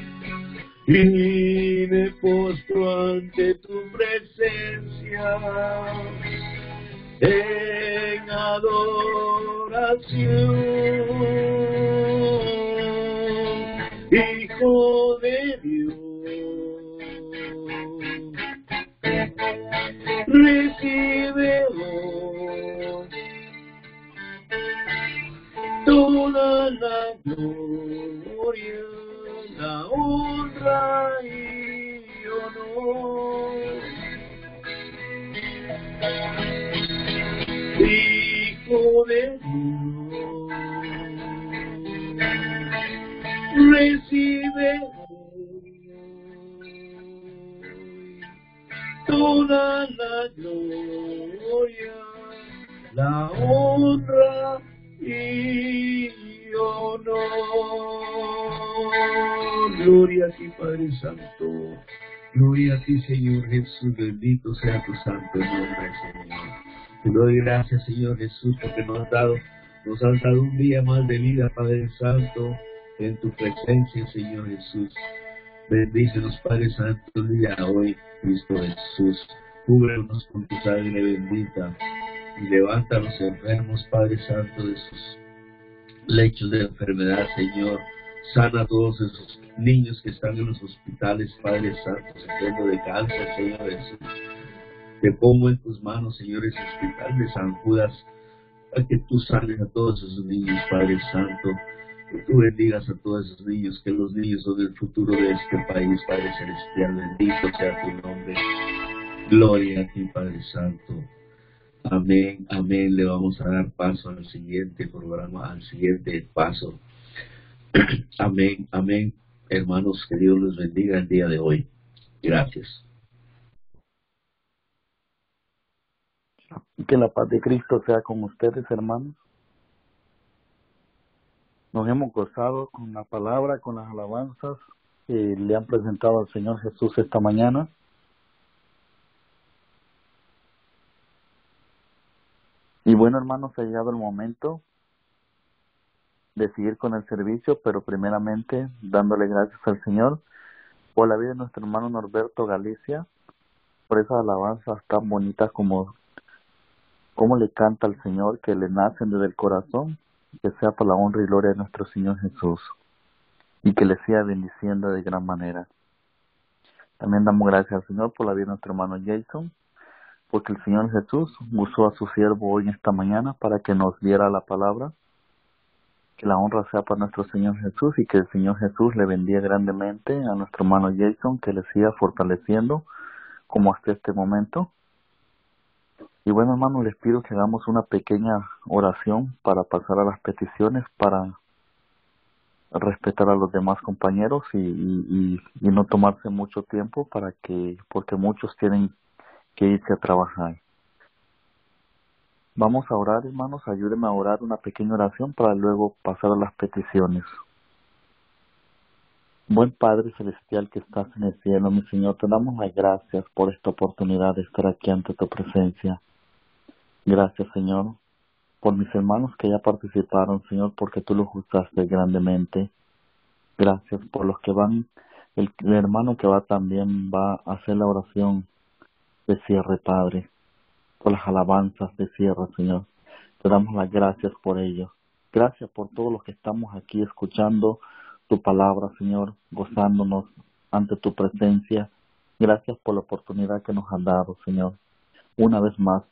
Speaker 2: y me postro ante tu presencia en adoración. Hijo de Dios, recibe hoy toda la gloria, la honra y honor. Hijo de Dios, recibe gloria, la honra y honor. Gloria a ti, Padre Santo. Gloria a ti, Señor Jesús. Bendito sea tu santo nombre, Señor. Te doy gracias, Señor Jesús, porque nos has dado un día más de vida, Padre Santo, en tu presencia, Señor Jesús. Bendícenos, Padre Santo, el día de hoy, Cristo Jesús. Cúbrenos con tu sangre bendita y levanta a los enfermos, Padre Santo, de sus lechos de enfermedad, Señor. Sana a todos esos niños que están en los hospitales, Padre Santo, sufriendo de cáncer, Señor Jesús. Te pongo en tus manos, Señor, ese hospital de San Judas, para que tú sanes a todos esos niños, Padre Santo. Que tú bendigas a todos esos niños, que los niños son el futuro de este país, Padre Celestial. Bendito sea tu nombre. Gloria a ti, Padre Santo. Amén, amén. Le vamos a dar paso al siguiente programa, al siguiente paso. Amén, amén. Hermanos, que Dios los bendiga el día de hoy. Gracias.
Speaker 3: Que la paz de Cristo sea con ustedes, hermanos. Nos hemos gozado con la palabra, con las alabanzas que le han presentado al Señor Jesús esta mañana. Y bueno, hermanos, ha llegado el momento de seguir con el servicio, pero primeramente dándole gracias al Señor por la vida de nuestro hermano Norberto Galicia, por esas alabanzas tan bonitas como le canta al Señor, que le nacen desde el corazón, que sea por la honra y gloria de nuestro Señor Jesús, y que le siga bendiciendo de gran manera. También damos gracias al Señor por la vida de nuestro hermano Jason, porque el Señor Jesús usó a su siervo hoy en esta mañana para que nos diera la palabra. Que la honra sea para nuestro Señor Jesús y que el Señor Jesús le bendiga grandemente a nuestro hermano Jason, que le siga fortaleciendo como hasta este momento. Y bueno, hermanos, les pido que hagamos una pequeña oración para pasar a las peticiones, para respetar a los demás compañeros y no tomarse mucho tiempo porque muchos tienen que irse a trabajar. Vamos a orar, hermanos, ayúdenme a orar una pequeña oración para luego pasar a las peticiones. Buen Padre Celestial que estás en el cielo, mi Señor, te damos las gracias por esta oportunidad de estar aquí ante tu presencia. Gracias, Señor, por mis hermanos que ya participaron, Señor, porque tú los usaste grandemente. Gracias por los que van, el hermano que va también va a hacer la oración de cierre, Padre, por las alabanzas de cierre, Señor. Te damos las gracias por ello. Gracias por todos los que estamos aquí escuchando tu palabra, Señor, gozándonos ante tu presencia. Gracias por la oportunidad que nos han dado, Señor. Una vez más,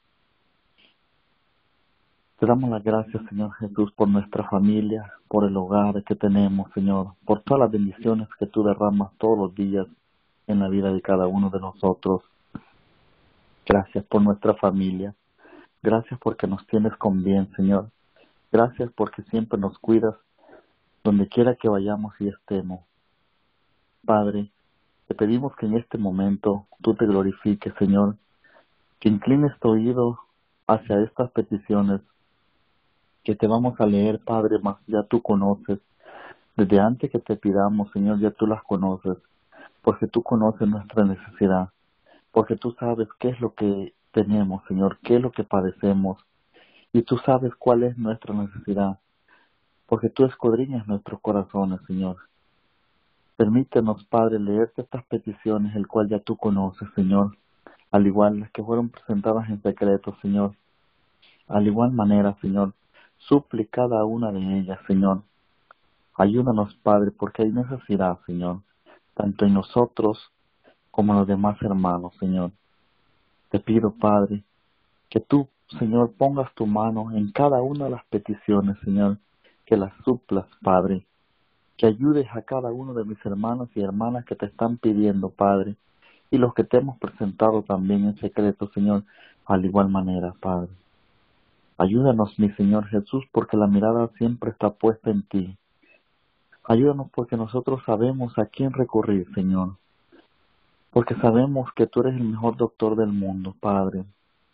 Speaker 3: te damos las gracias, Señor Jesús, por nuestra familia, por el hogar que tenemos, Señor, por todas las bendiciones que tú derramas todos los días en la vida de cada uno de nosotros. Gracias por nuestra familia. Gracias porque nos tienes con bien, Señor. Gracias porque siempre nos cuidas donde quiera que vayamos y estemos. Padre, te pedimos que en este momento tú te glorifiques, Señor, que inclines tu oído hacia estas peticiones que te vamos a leer, Padre, mas ya tú conoces. Desde antes que te pidamos, Señor, ya tú las conoces, porque tú conoces nuestra necesidad, porque tú sabes qué es lo que tenemos, Señor, qué es lo que padecemos, y tú sabes cuál es nuestra necesidad, porque tú escudriñas nuestros corazones, Señor. Permítenos, Padre, leerte estas peticiones, el cual ya tú conoces, Señor, al igual las que fueron presentadas en secreto, Señor. Al igual manera, Señor, suple cada una de ellas, Señor. Ayúdanos, Padre, porque hay necesidad, Señor, tanto en nosotros como en los demás hermanos, Señor. Te pido, Padre, que tú, Señor, pongas tu mano en cada una de las peticiones, Señor, que las suplas, Padre, que ayudes a cada uno de mis hermanos y hermanas que te están pidiendo, Padre, y los que te hemos presentado también en secreto, Señor, al igual manera, Padre. Ayúdanos, mi Señor Jesús, porque la mirada siempre está puesta en ti. Ayúdanos porque nosotros sabemos a quién recurrir, Señor, porque sabemos que tú eres el mejor doctor del mundo, Padre.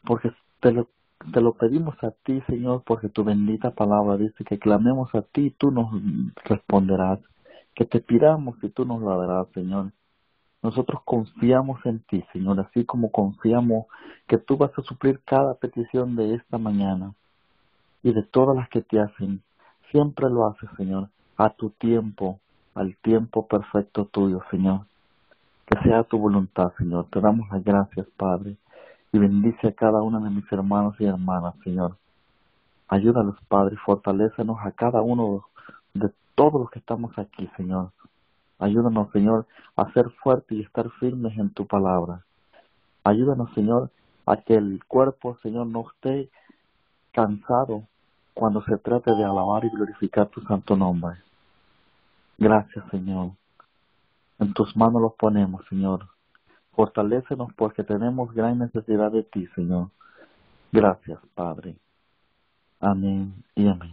Speaker 3: porque te lo pedimos a ti, Señor, porque tu bendita palabra dice que clamemos a ti y tú nos responderás, que te pidamos y tú nos lo darás, Señor. Nosotros confiamos en ti, Señor, así como confiamos que tú vas a suplir cada petición de esta mañana y de todas las que te hacen. Siempre lo haces, Señor, a tu tiempo, al tiempo perfecto tuyo, Señor. Que sea tu voluntad, Señor. Te damos las gracias, Padre, y bendice a cada uno de mis hermanos y hermanas, Señor. Ayúdalos, Padre, fortalécenos a cada uno de todos los que estamos aquí, Señor. Ayúdanos, Señor, a ser fuertes y estar firmes en tu palabra. Ayúdanos, Señor, a que el cuerpo, Señor, no esté cansado cuando se trate de alabar y glorificar tu santo nombre. Gracias, Señor. En tus manos los ponemos, Señor. Fortalécenos porque tenemos gran necesidad de ti, Señor. Gracias, Padre. Amén y amén.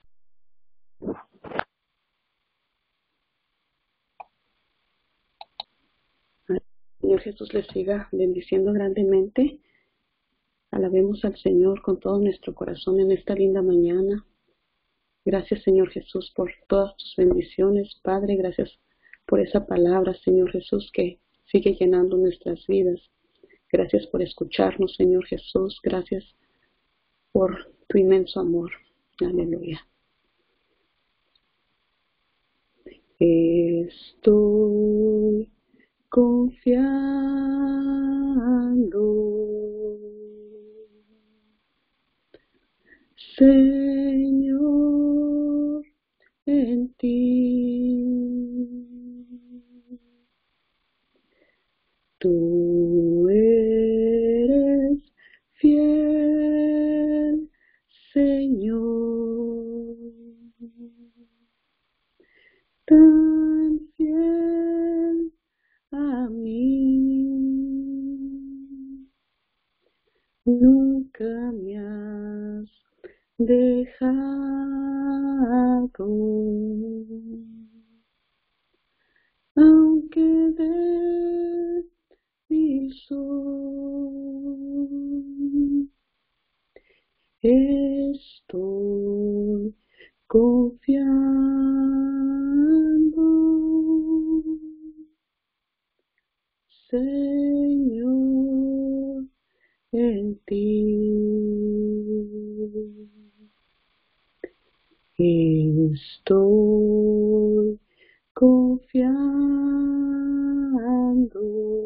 Speaker 4: Señor Jesús les siga bendiciendo grandemente. Alabemos al Señor con todo nuestro corazón en esta linda mañana. Gracias, Señor Jesús, por todas tus bendiciones. Padre, gracias por esa palabra, Señor Jesús, que sigue llenando nuestras vidas. Gracias por escucharnos, Señor Jesús. Gracias por tu inmenso amor. Aleluya. Estoy confiando, Señor, en ti. Tú eres fiel, Señor, tan fiel a mí. Nunca me has dejado, aunque débil soy. Estoy confiando, Señor, en ti. Estoy confiando,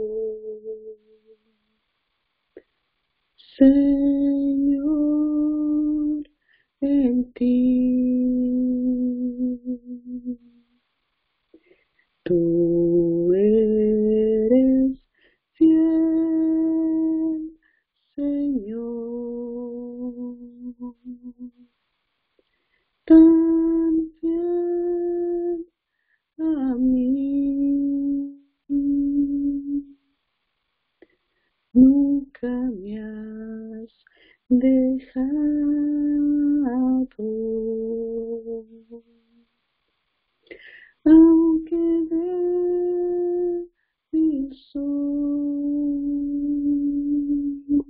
Speaker 4: Señor, en ti. Tú eres fiel, Señor, tan fiel a mí. Nunca me has dejado, aunque débil soy.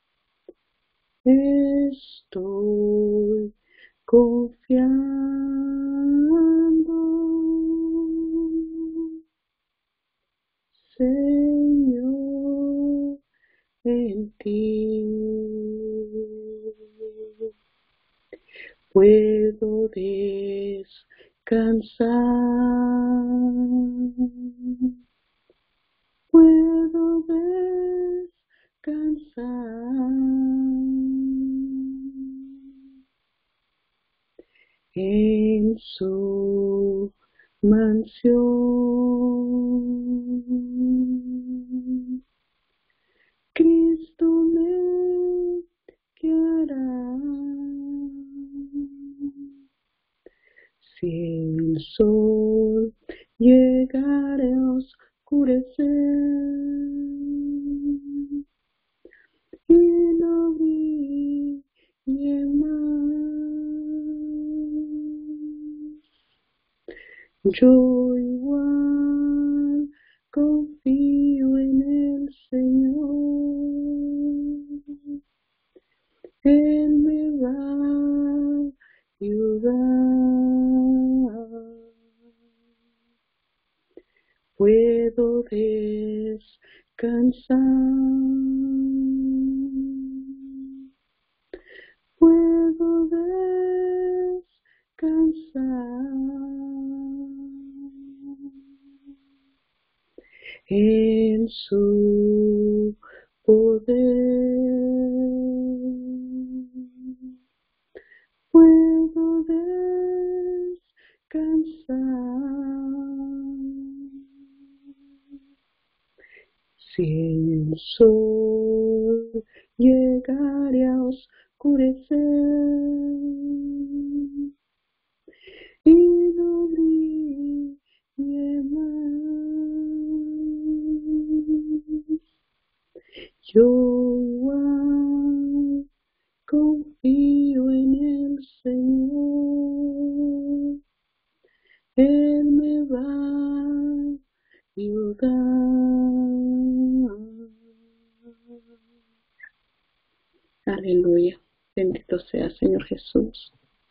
Speaker 4: Estoy confiando, Señor, en ti. Puedo descansar, puedo descansar en su mansión. Cristo me guiará. Si el sol llegare a oscurecer y no brille más, yo igual confío en el Señor. en su poder. Puedo descansar. Si el sol llegare a oscurecer y no brille más, yo confío en el Señor. Él me va a ayudar. Aleluya. Bendito sea Señor Jesús.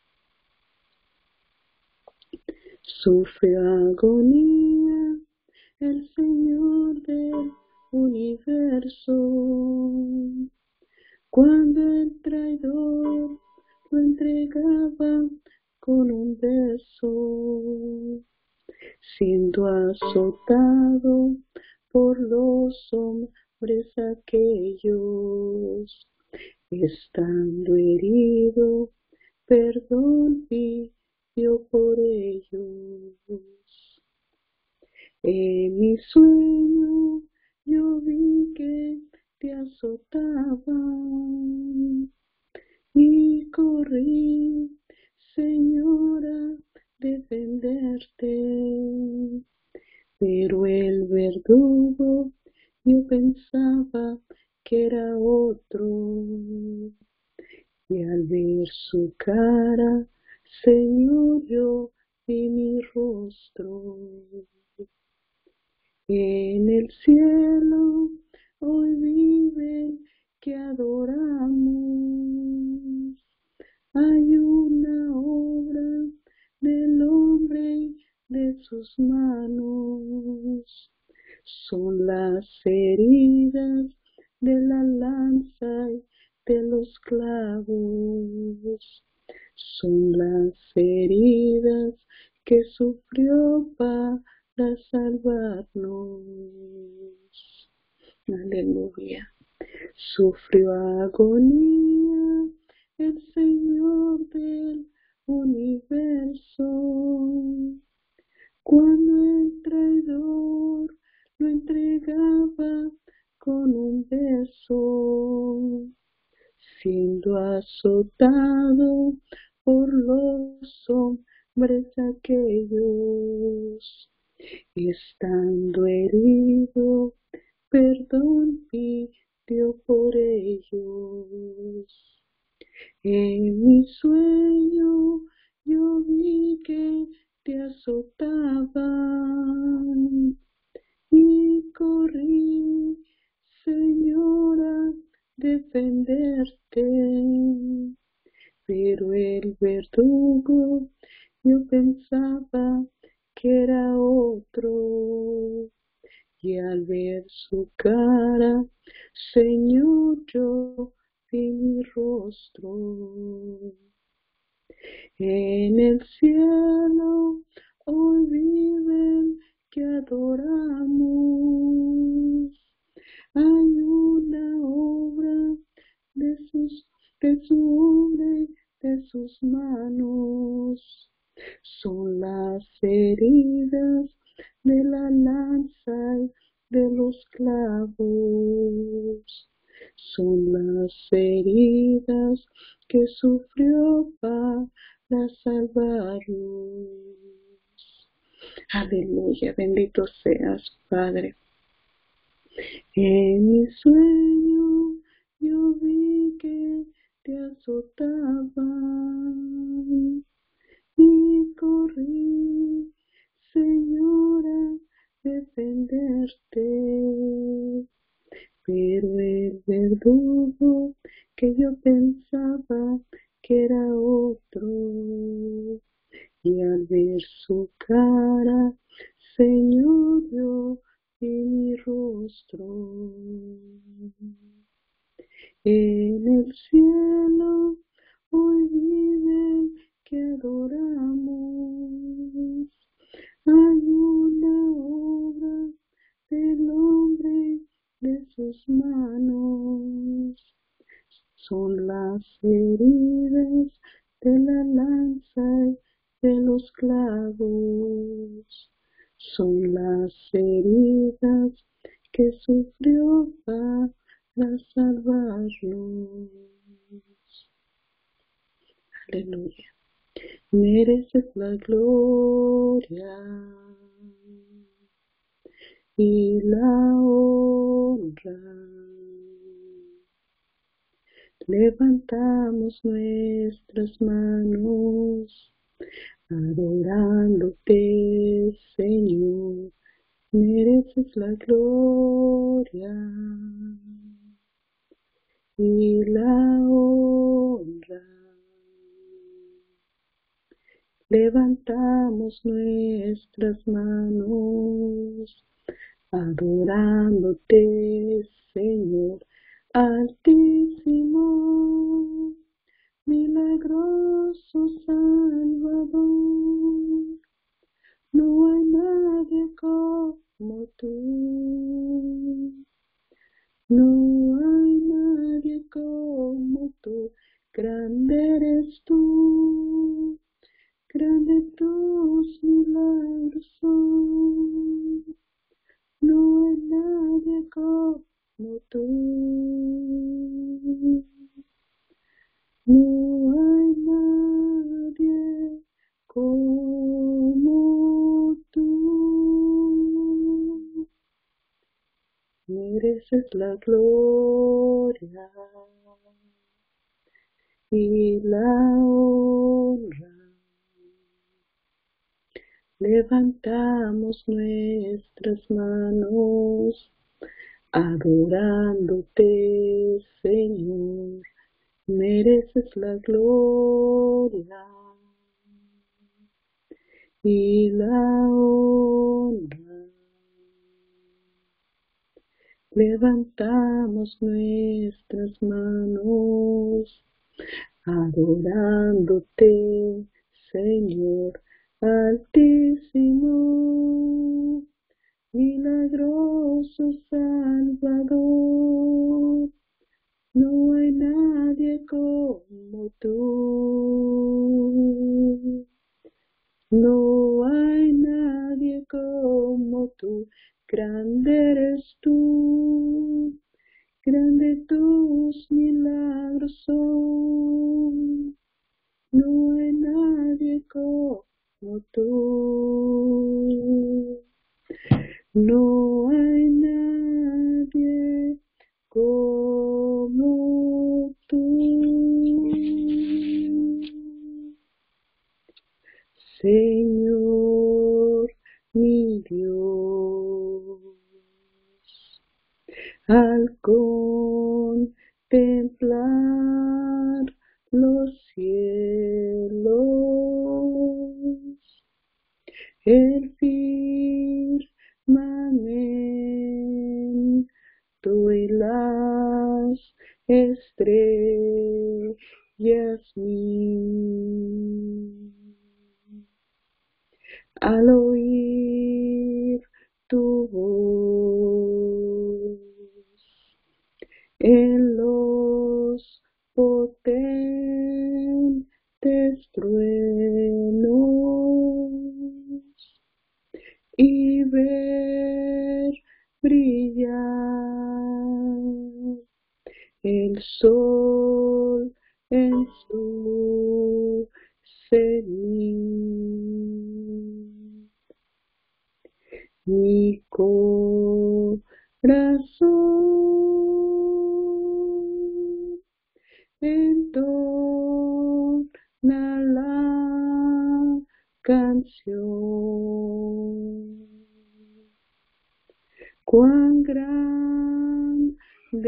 Speaker 4: Sufrió agonía el Señor del universo, cuando el traidor lo entregaba con un beso, siendo azotado por los hombres aquellos, estando herido, perdón pidió por ellos. En mi sueño yo vi que te azotaban y corrí, Señor, a defenderte. Pero el verdugo yo pensaba que era otro, y al ver su cara, Señor, yo vi mi rostro. En el cielo hoy vive que adoramos. Hay una obra del hombre de sus manos. Son las heridas de la lanza y de los clavos. Son las heridas que sufrió para salvarnos. Aleluya. Sufrió agonía el Señor del universo, cuando el traidor lo entregaba con un beso, siendo azotado por los hombres aquellos, estando herido, perdón pidió por ellos. En mi sueño yo vi que te azotaban y corrí, Señora, defenderte. Pero el verdugo yo pensaba que era otro, y al ver su cara, Señor, yo vi mi rostro. En el cielo hoy viven que adoramos. Hay una obra de su hombre, de sus manos. Son las heridas de la lanza y de los clavos. Son las heridas que sufrió para salvarnos. Aleluya, bendito seas, Padre. En mi sueño yo vi que te azotaban y corrí, Señora, defenderte. Pero el verdugo que yo pensaba que era otro, y al ver su cara, Señor, yo vi mi rostro. En el cielo hoy vive que adoramos. Hay una obra del son las heridas de la lanza y de los clavos, son las heridas que sufrió para salvarnos. Aleluya. Mereces la gloria y la honra. Levantamos nuestras manos, adorándote, Señor. Mereces la gloria y la honra. Levantamos nuestras manos, adorándote, Señor, altísimo, milagroso Salvador. No hay nadie como tú, no hay nadie como tú, grande eres tú, grande tus milagros son. No hay nadie como tú, no hay nadie como tú. Mereces la gloria y la honra. Levantamos nuestras manos, adorándote, Señor. Mereces la gloria y la honra. Levantamos nuestras manos, adorándote, Señor, altísimo, milagroso Salvador. No hay nadie como tú, no hay nadie como tú, grande eres tú, grande tus milagros son. No hay nadie como tú, no hay nadie como tú. Señor, mi Dios, al contemplar los cielos, el firmamento y las estrellas al oír tu voz en los potentes truenos y ver brillar el sol en su cenit. Mi corazón entona la canción. Cuán grande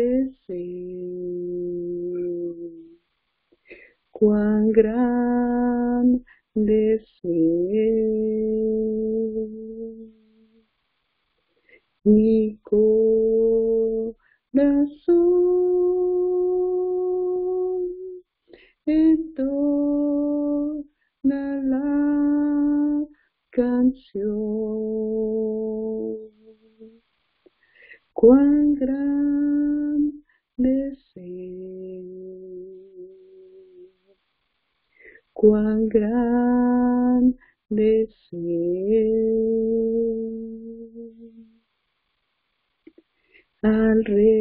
Speaker 4: es, cuán grande es. Mi corazón entona la canción. Cuán grande es. cuán grande es al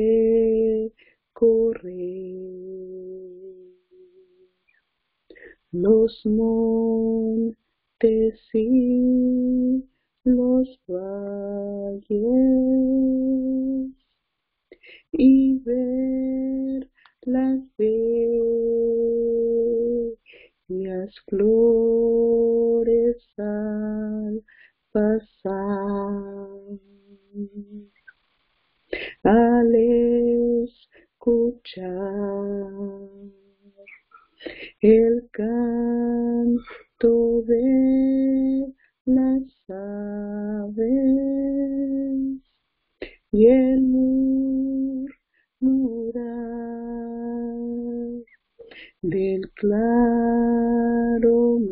Speaker 4: recorrer los montes y los valles y ver las bellas flores al pasar. Al escuchar el canto de las aves y el murmurar del claro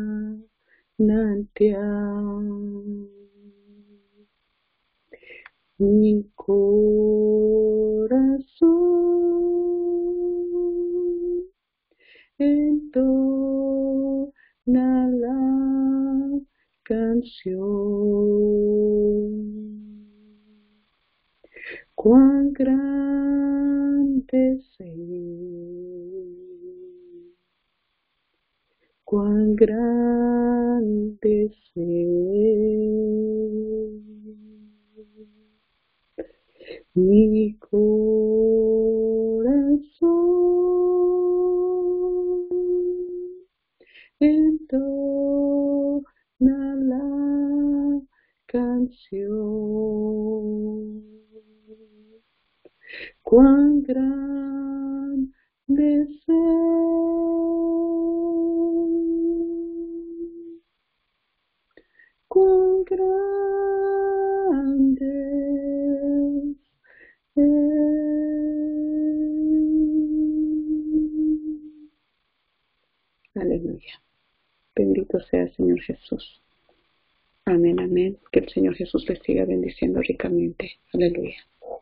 Speaker 4: manantial. Mi corazón entona la canción. Cuán grande es Él, cuán grande es Él. Mi corazón entona la canción. Cuán grande es Él, cuán grande es Él. Aleluya. Bendito sea el Señor Jesús. Amén, amén. Que el Señor Jesús les siga bendiciendo ricamente. Aleluya.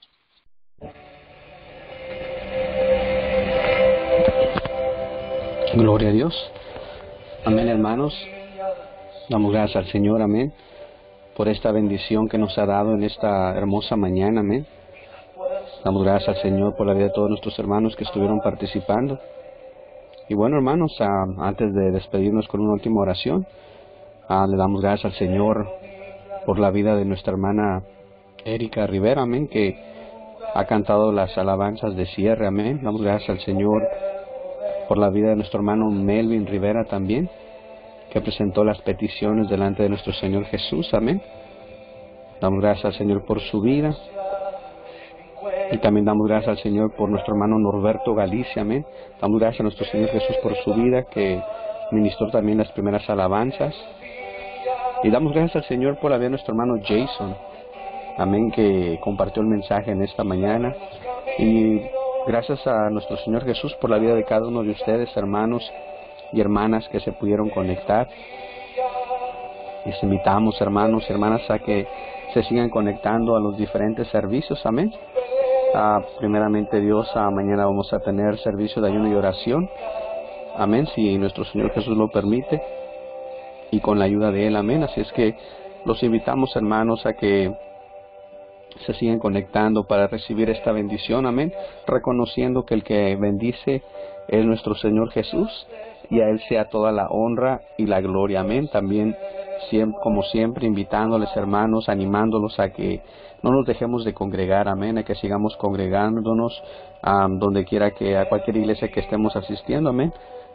Speaker 5: Gloria a Dios. Amén, hermanos. Damos gracias al Señor, amén, por esta bendición que nos ha dado en esta hermosa mañana, amén. Damos gracias al Señor por la vida de todos nuestros hermanos que estuvieron participando. Y bueno, hermanos, antes de despedirnos con una última oración, le damos gracias al Señor por la vida de nuestra hermana Erika Rivera, amén, que ha cantado las alabanzas de cierre, amén. Damos gracias al Señor por la vida de nuestro hermano Melvin Rivera también, que presentó las peticiones delante de nuestro Señor Jesús, amén. Damos gracias al Señor por su vida. Y también damos gracias al Señor por nuestro hermano Norberto Galicia, amén. Damos gracias a nuestro Señor Jesús por su vida, que ministró también las primeras alabanzas. Y damos gracias al Señor por la vida de nuestro hermano Jason, amén, que compartió el mensaje en esta mañana. Y gracias a nuestro Señor Jesús por la vida de cada uno de ustedes, hermanos y hermanas que se pudieron conectar. Les invitamos, hermanos y hermanas, a que se sigan conectando a los diferentes servicios, amén. Primeramente Dios, mañana vamos a tener servicio de ayuno y oración, amén, si nuestro Señor Jesús lo permite, y con la ayuda de Él, amén. Así es que los invitamos, hermanos, a que se sigan conectando para recibir esta bendición, amén, reconociendo que el que bendice es nuestro Señor Jesús, y a Él sea toda la honra y la gloria, amén. También, como siempre, invitándoles, hermanos, animándolos a que no nos dejemos de congregar, amén, a que sigamos congregándonos donde quiera que, a cualquier iglesia que estemos asistiendo, amén.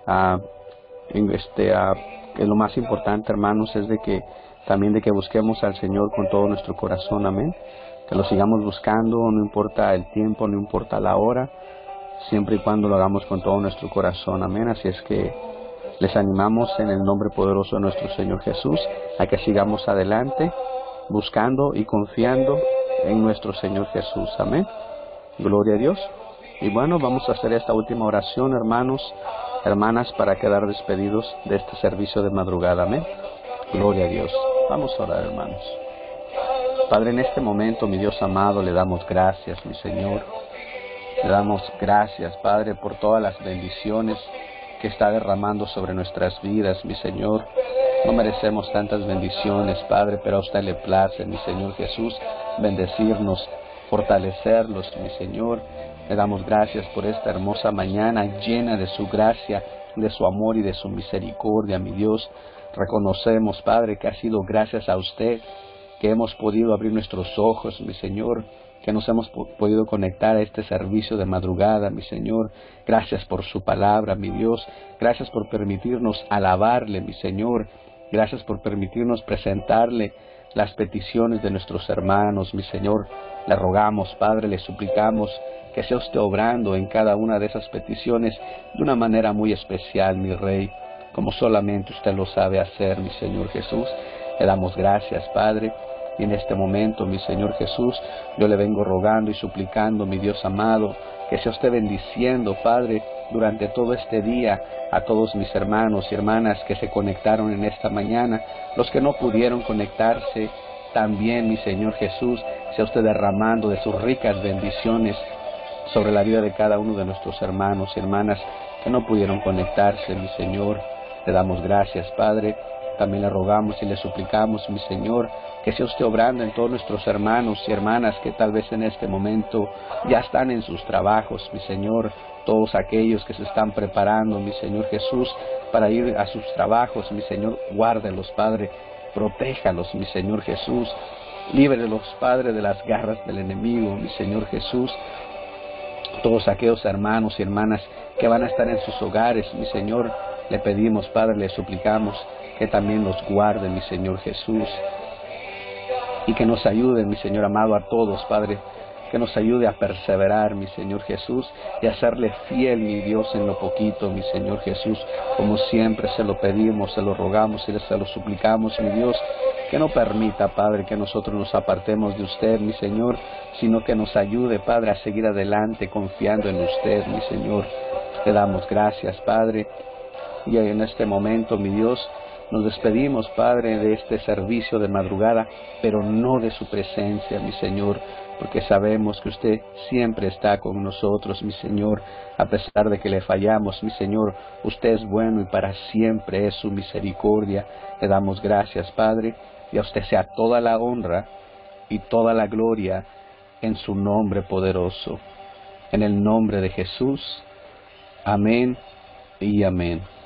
Speaker 5: Que lo más importante, hermanos, es de que también de que busquemos al Señor con todo nuestro corazón, amén. Que lo sigamos buscando, no importa el tiempo, no importa la hora, siempre y cuando lo hagamos con todo nuestro corazón, amén. Así es que les animamos en el nombre poderoso de nuestro Señor Jesús a que sigamos adelante, buscando y confiando en nuestro Señor Jesús, amén. Gloria a Dios. Y bueno, vamos a hacer esta última oración, hermanos, hermanas, para quedar despedidos de este servicio de madrugada, amén. Gloria a Dios. Vamos a orar, hermanos. Padre, en este momento, mi Dios amado, le damos gracias, mi Señor. Le damos gracias, Padre, por todas las bendiciones que está derramando sobre nuestras vidas, mi Señor. No merecemos tantas bendiciones, Padre, pero a usted le place, mi Señor Jesús, bendecirnos, fortalecerlos, mi Señor. Le damos gracias por esta hermosa mañana llena de su gracia, de su amor y de su misericordia, mi Dios. Reconocemos, Padre, que ha sido gracias a usted que hemos podido abrir nuestros ojos, mi Señor, que nos hemos podido conectar a este servicio de madrugada, mi Señor. Gracias por su palabra, mi Dios. Gracias por permitirnos alabarle, mi Señor. Gracias por permitirnos presentarle las peticiones de nuestros hermanos, mi Señor. Le rogamos, Padre, le suplicamos que sea usted obrando en cada una de esas peticiones de una manera muy especial, mi Rey, como solamente usted lo sabe hacer, mi Señor Jesús. Le damos gracias, Padre. Y en este momento, mi Señor Jesús, yo le vengo rogando y suplicando, mi Dios amado, que sea usted bendiciendo, Padre, durante todo este día a todos mis hermanos y hermanas que se conectaron en esta mañana, los que no pudieron conectarse, también, mi Señor Jesús, sea usted derramando de sus ricas bendiciones sobre la vida de cada uno de nuestros hermanos y hermanas que no pudieron conectarse, mi Señor. Le damos gracias, Padre. También le rogamos y le suplicamos, mi Señor, que sea usted obrando en todos nuestros hermanos y hermanas que tal vez en este momento ya están en sus trabajos, mi Señor. Todos aquellos que se están preparando, mi Señor Jesús, para ir a sus trabajos, mi Señor, guárdelos, Padre. Protéjalos, mi Señor Jesús. Líbrelos, Padre, de las garras del enemigo, mi Señor Jesús. Todos aquellos hermanos y hermanas que van a estar en sus hogares, mi Señor, le pedimos, Padre, le suplicamos que también los guarde, mi Señor Jesús, y que nos ayude, mi Señor amado, a todos, Padre, que nos ayude a perseverar, mi Señor Jesús, y a serle fiel, mi Dios, en lo poquito, mi Señor Jesús, como siempre se lo pedimos, se lo rogamos y se lo suplicamos, mi Dios, que no permita, Padre, que nosotros nos apartemos de usted, mi Señor, sino que nos ayude, Padre, a seguir adelante confiando en usted, mi Señor. Te damos gracias, Padre, y en este momento, mi Dios, nos despedimos, Padre, de este servicio de madrugada, pero no de su presencia, mi Señor, porque sabemos que usted siempre está con nosotros, mi Señor, a pesar de que le fallamos, mi Señor, usted es bueno y para siempre es su misericordia. Le damos gracias, Padre, y a usted sea toda la honra y toda la gloria en su nombre poderoso. En el nombre de Jesús. Amén y amén.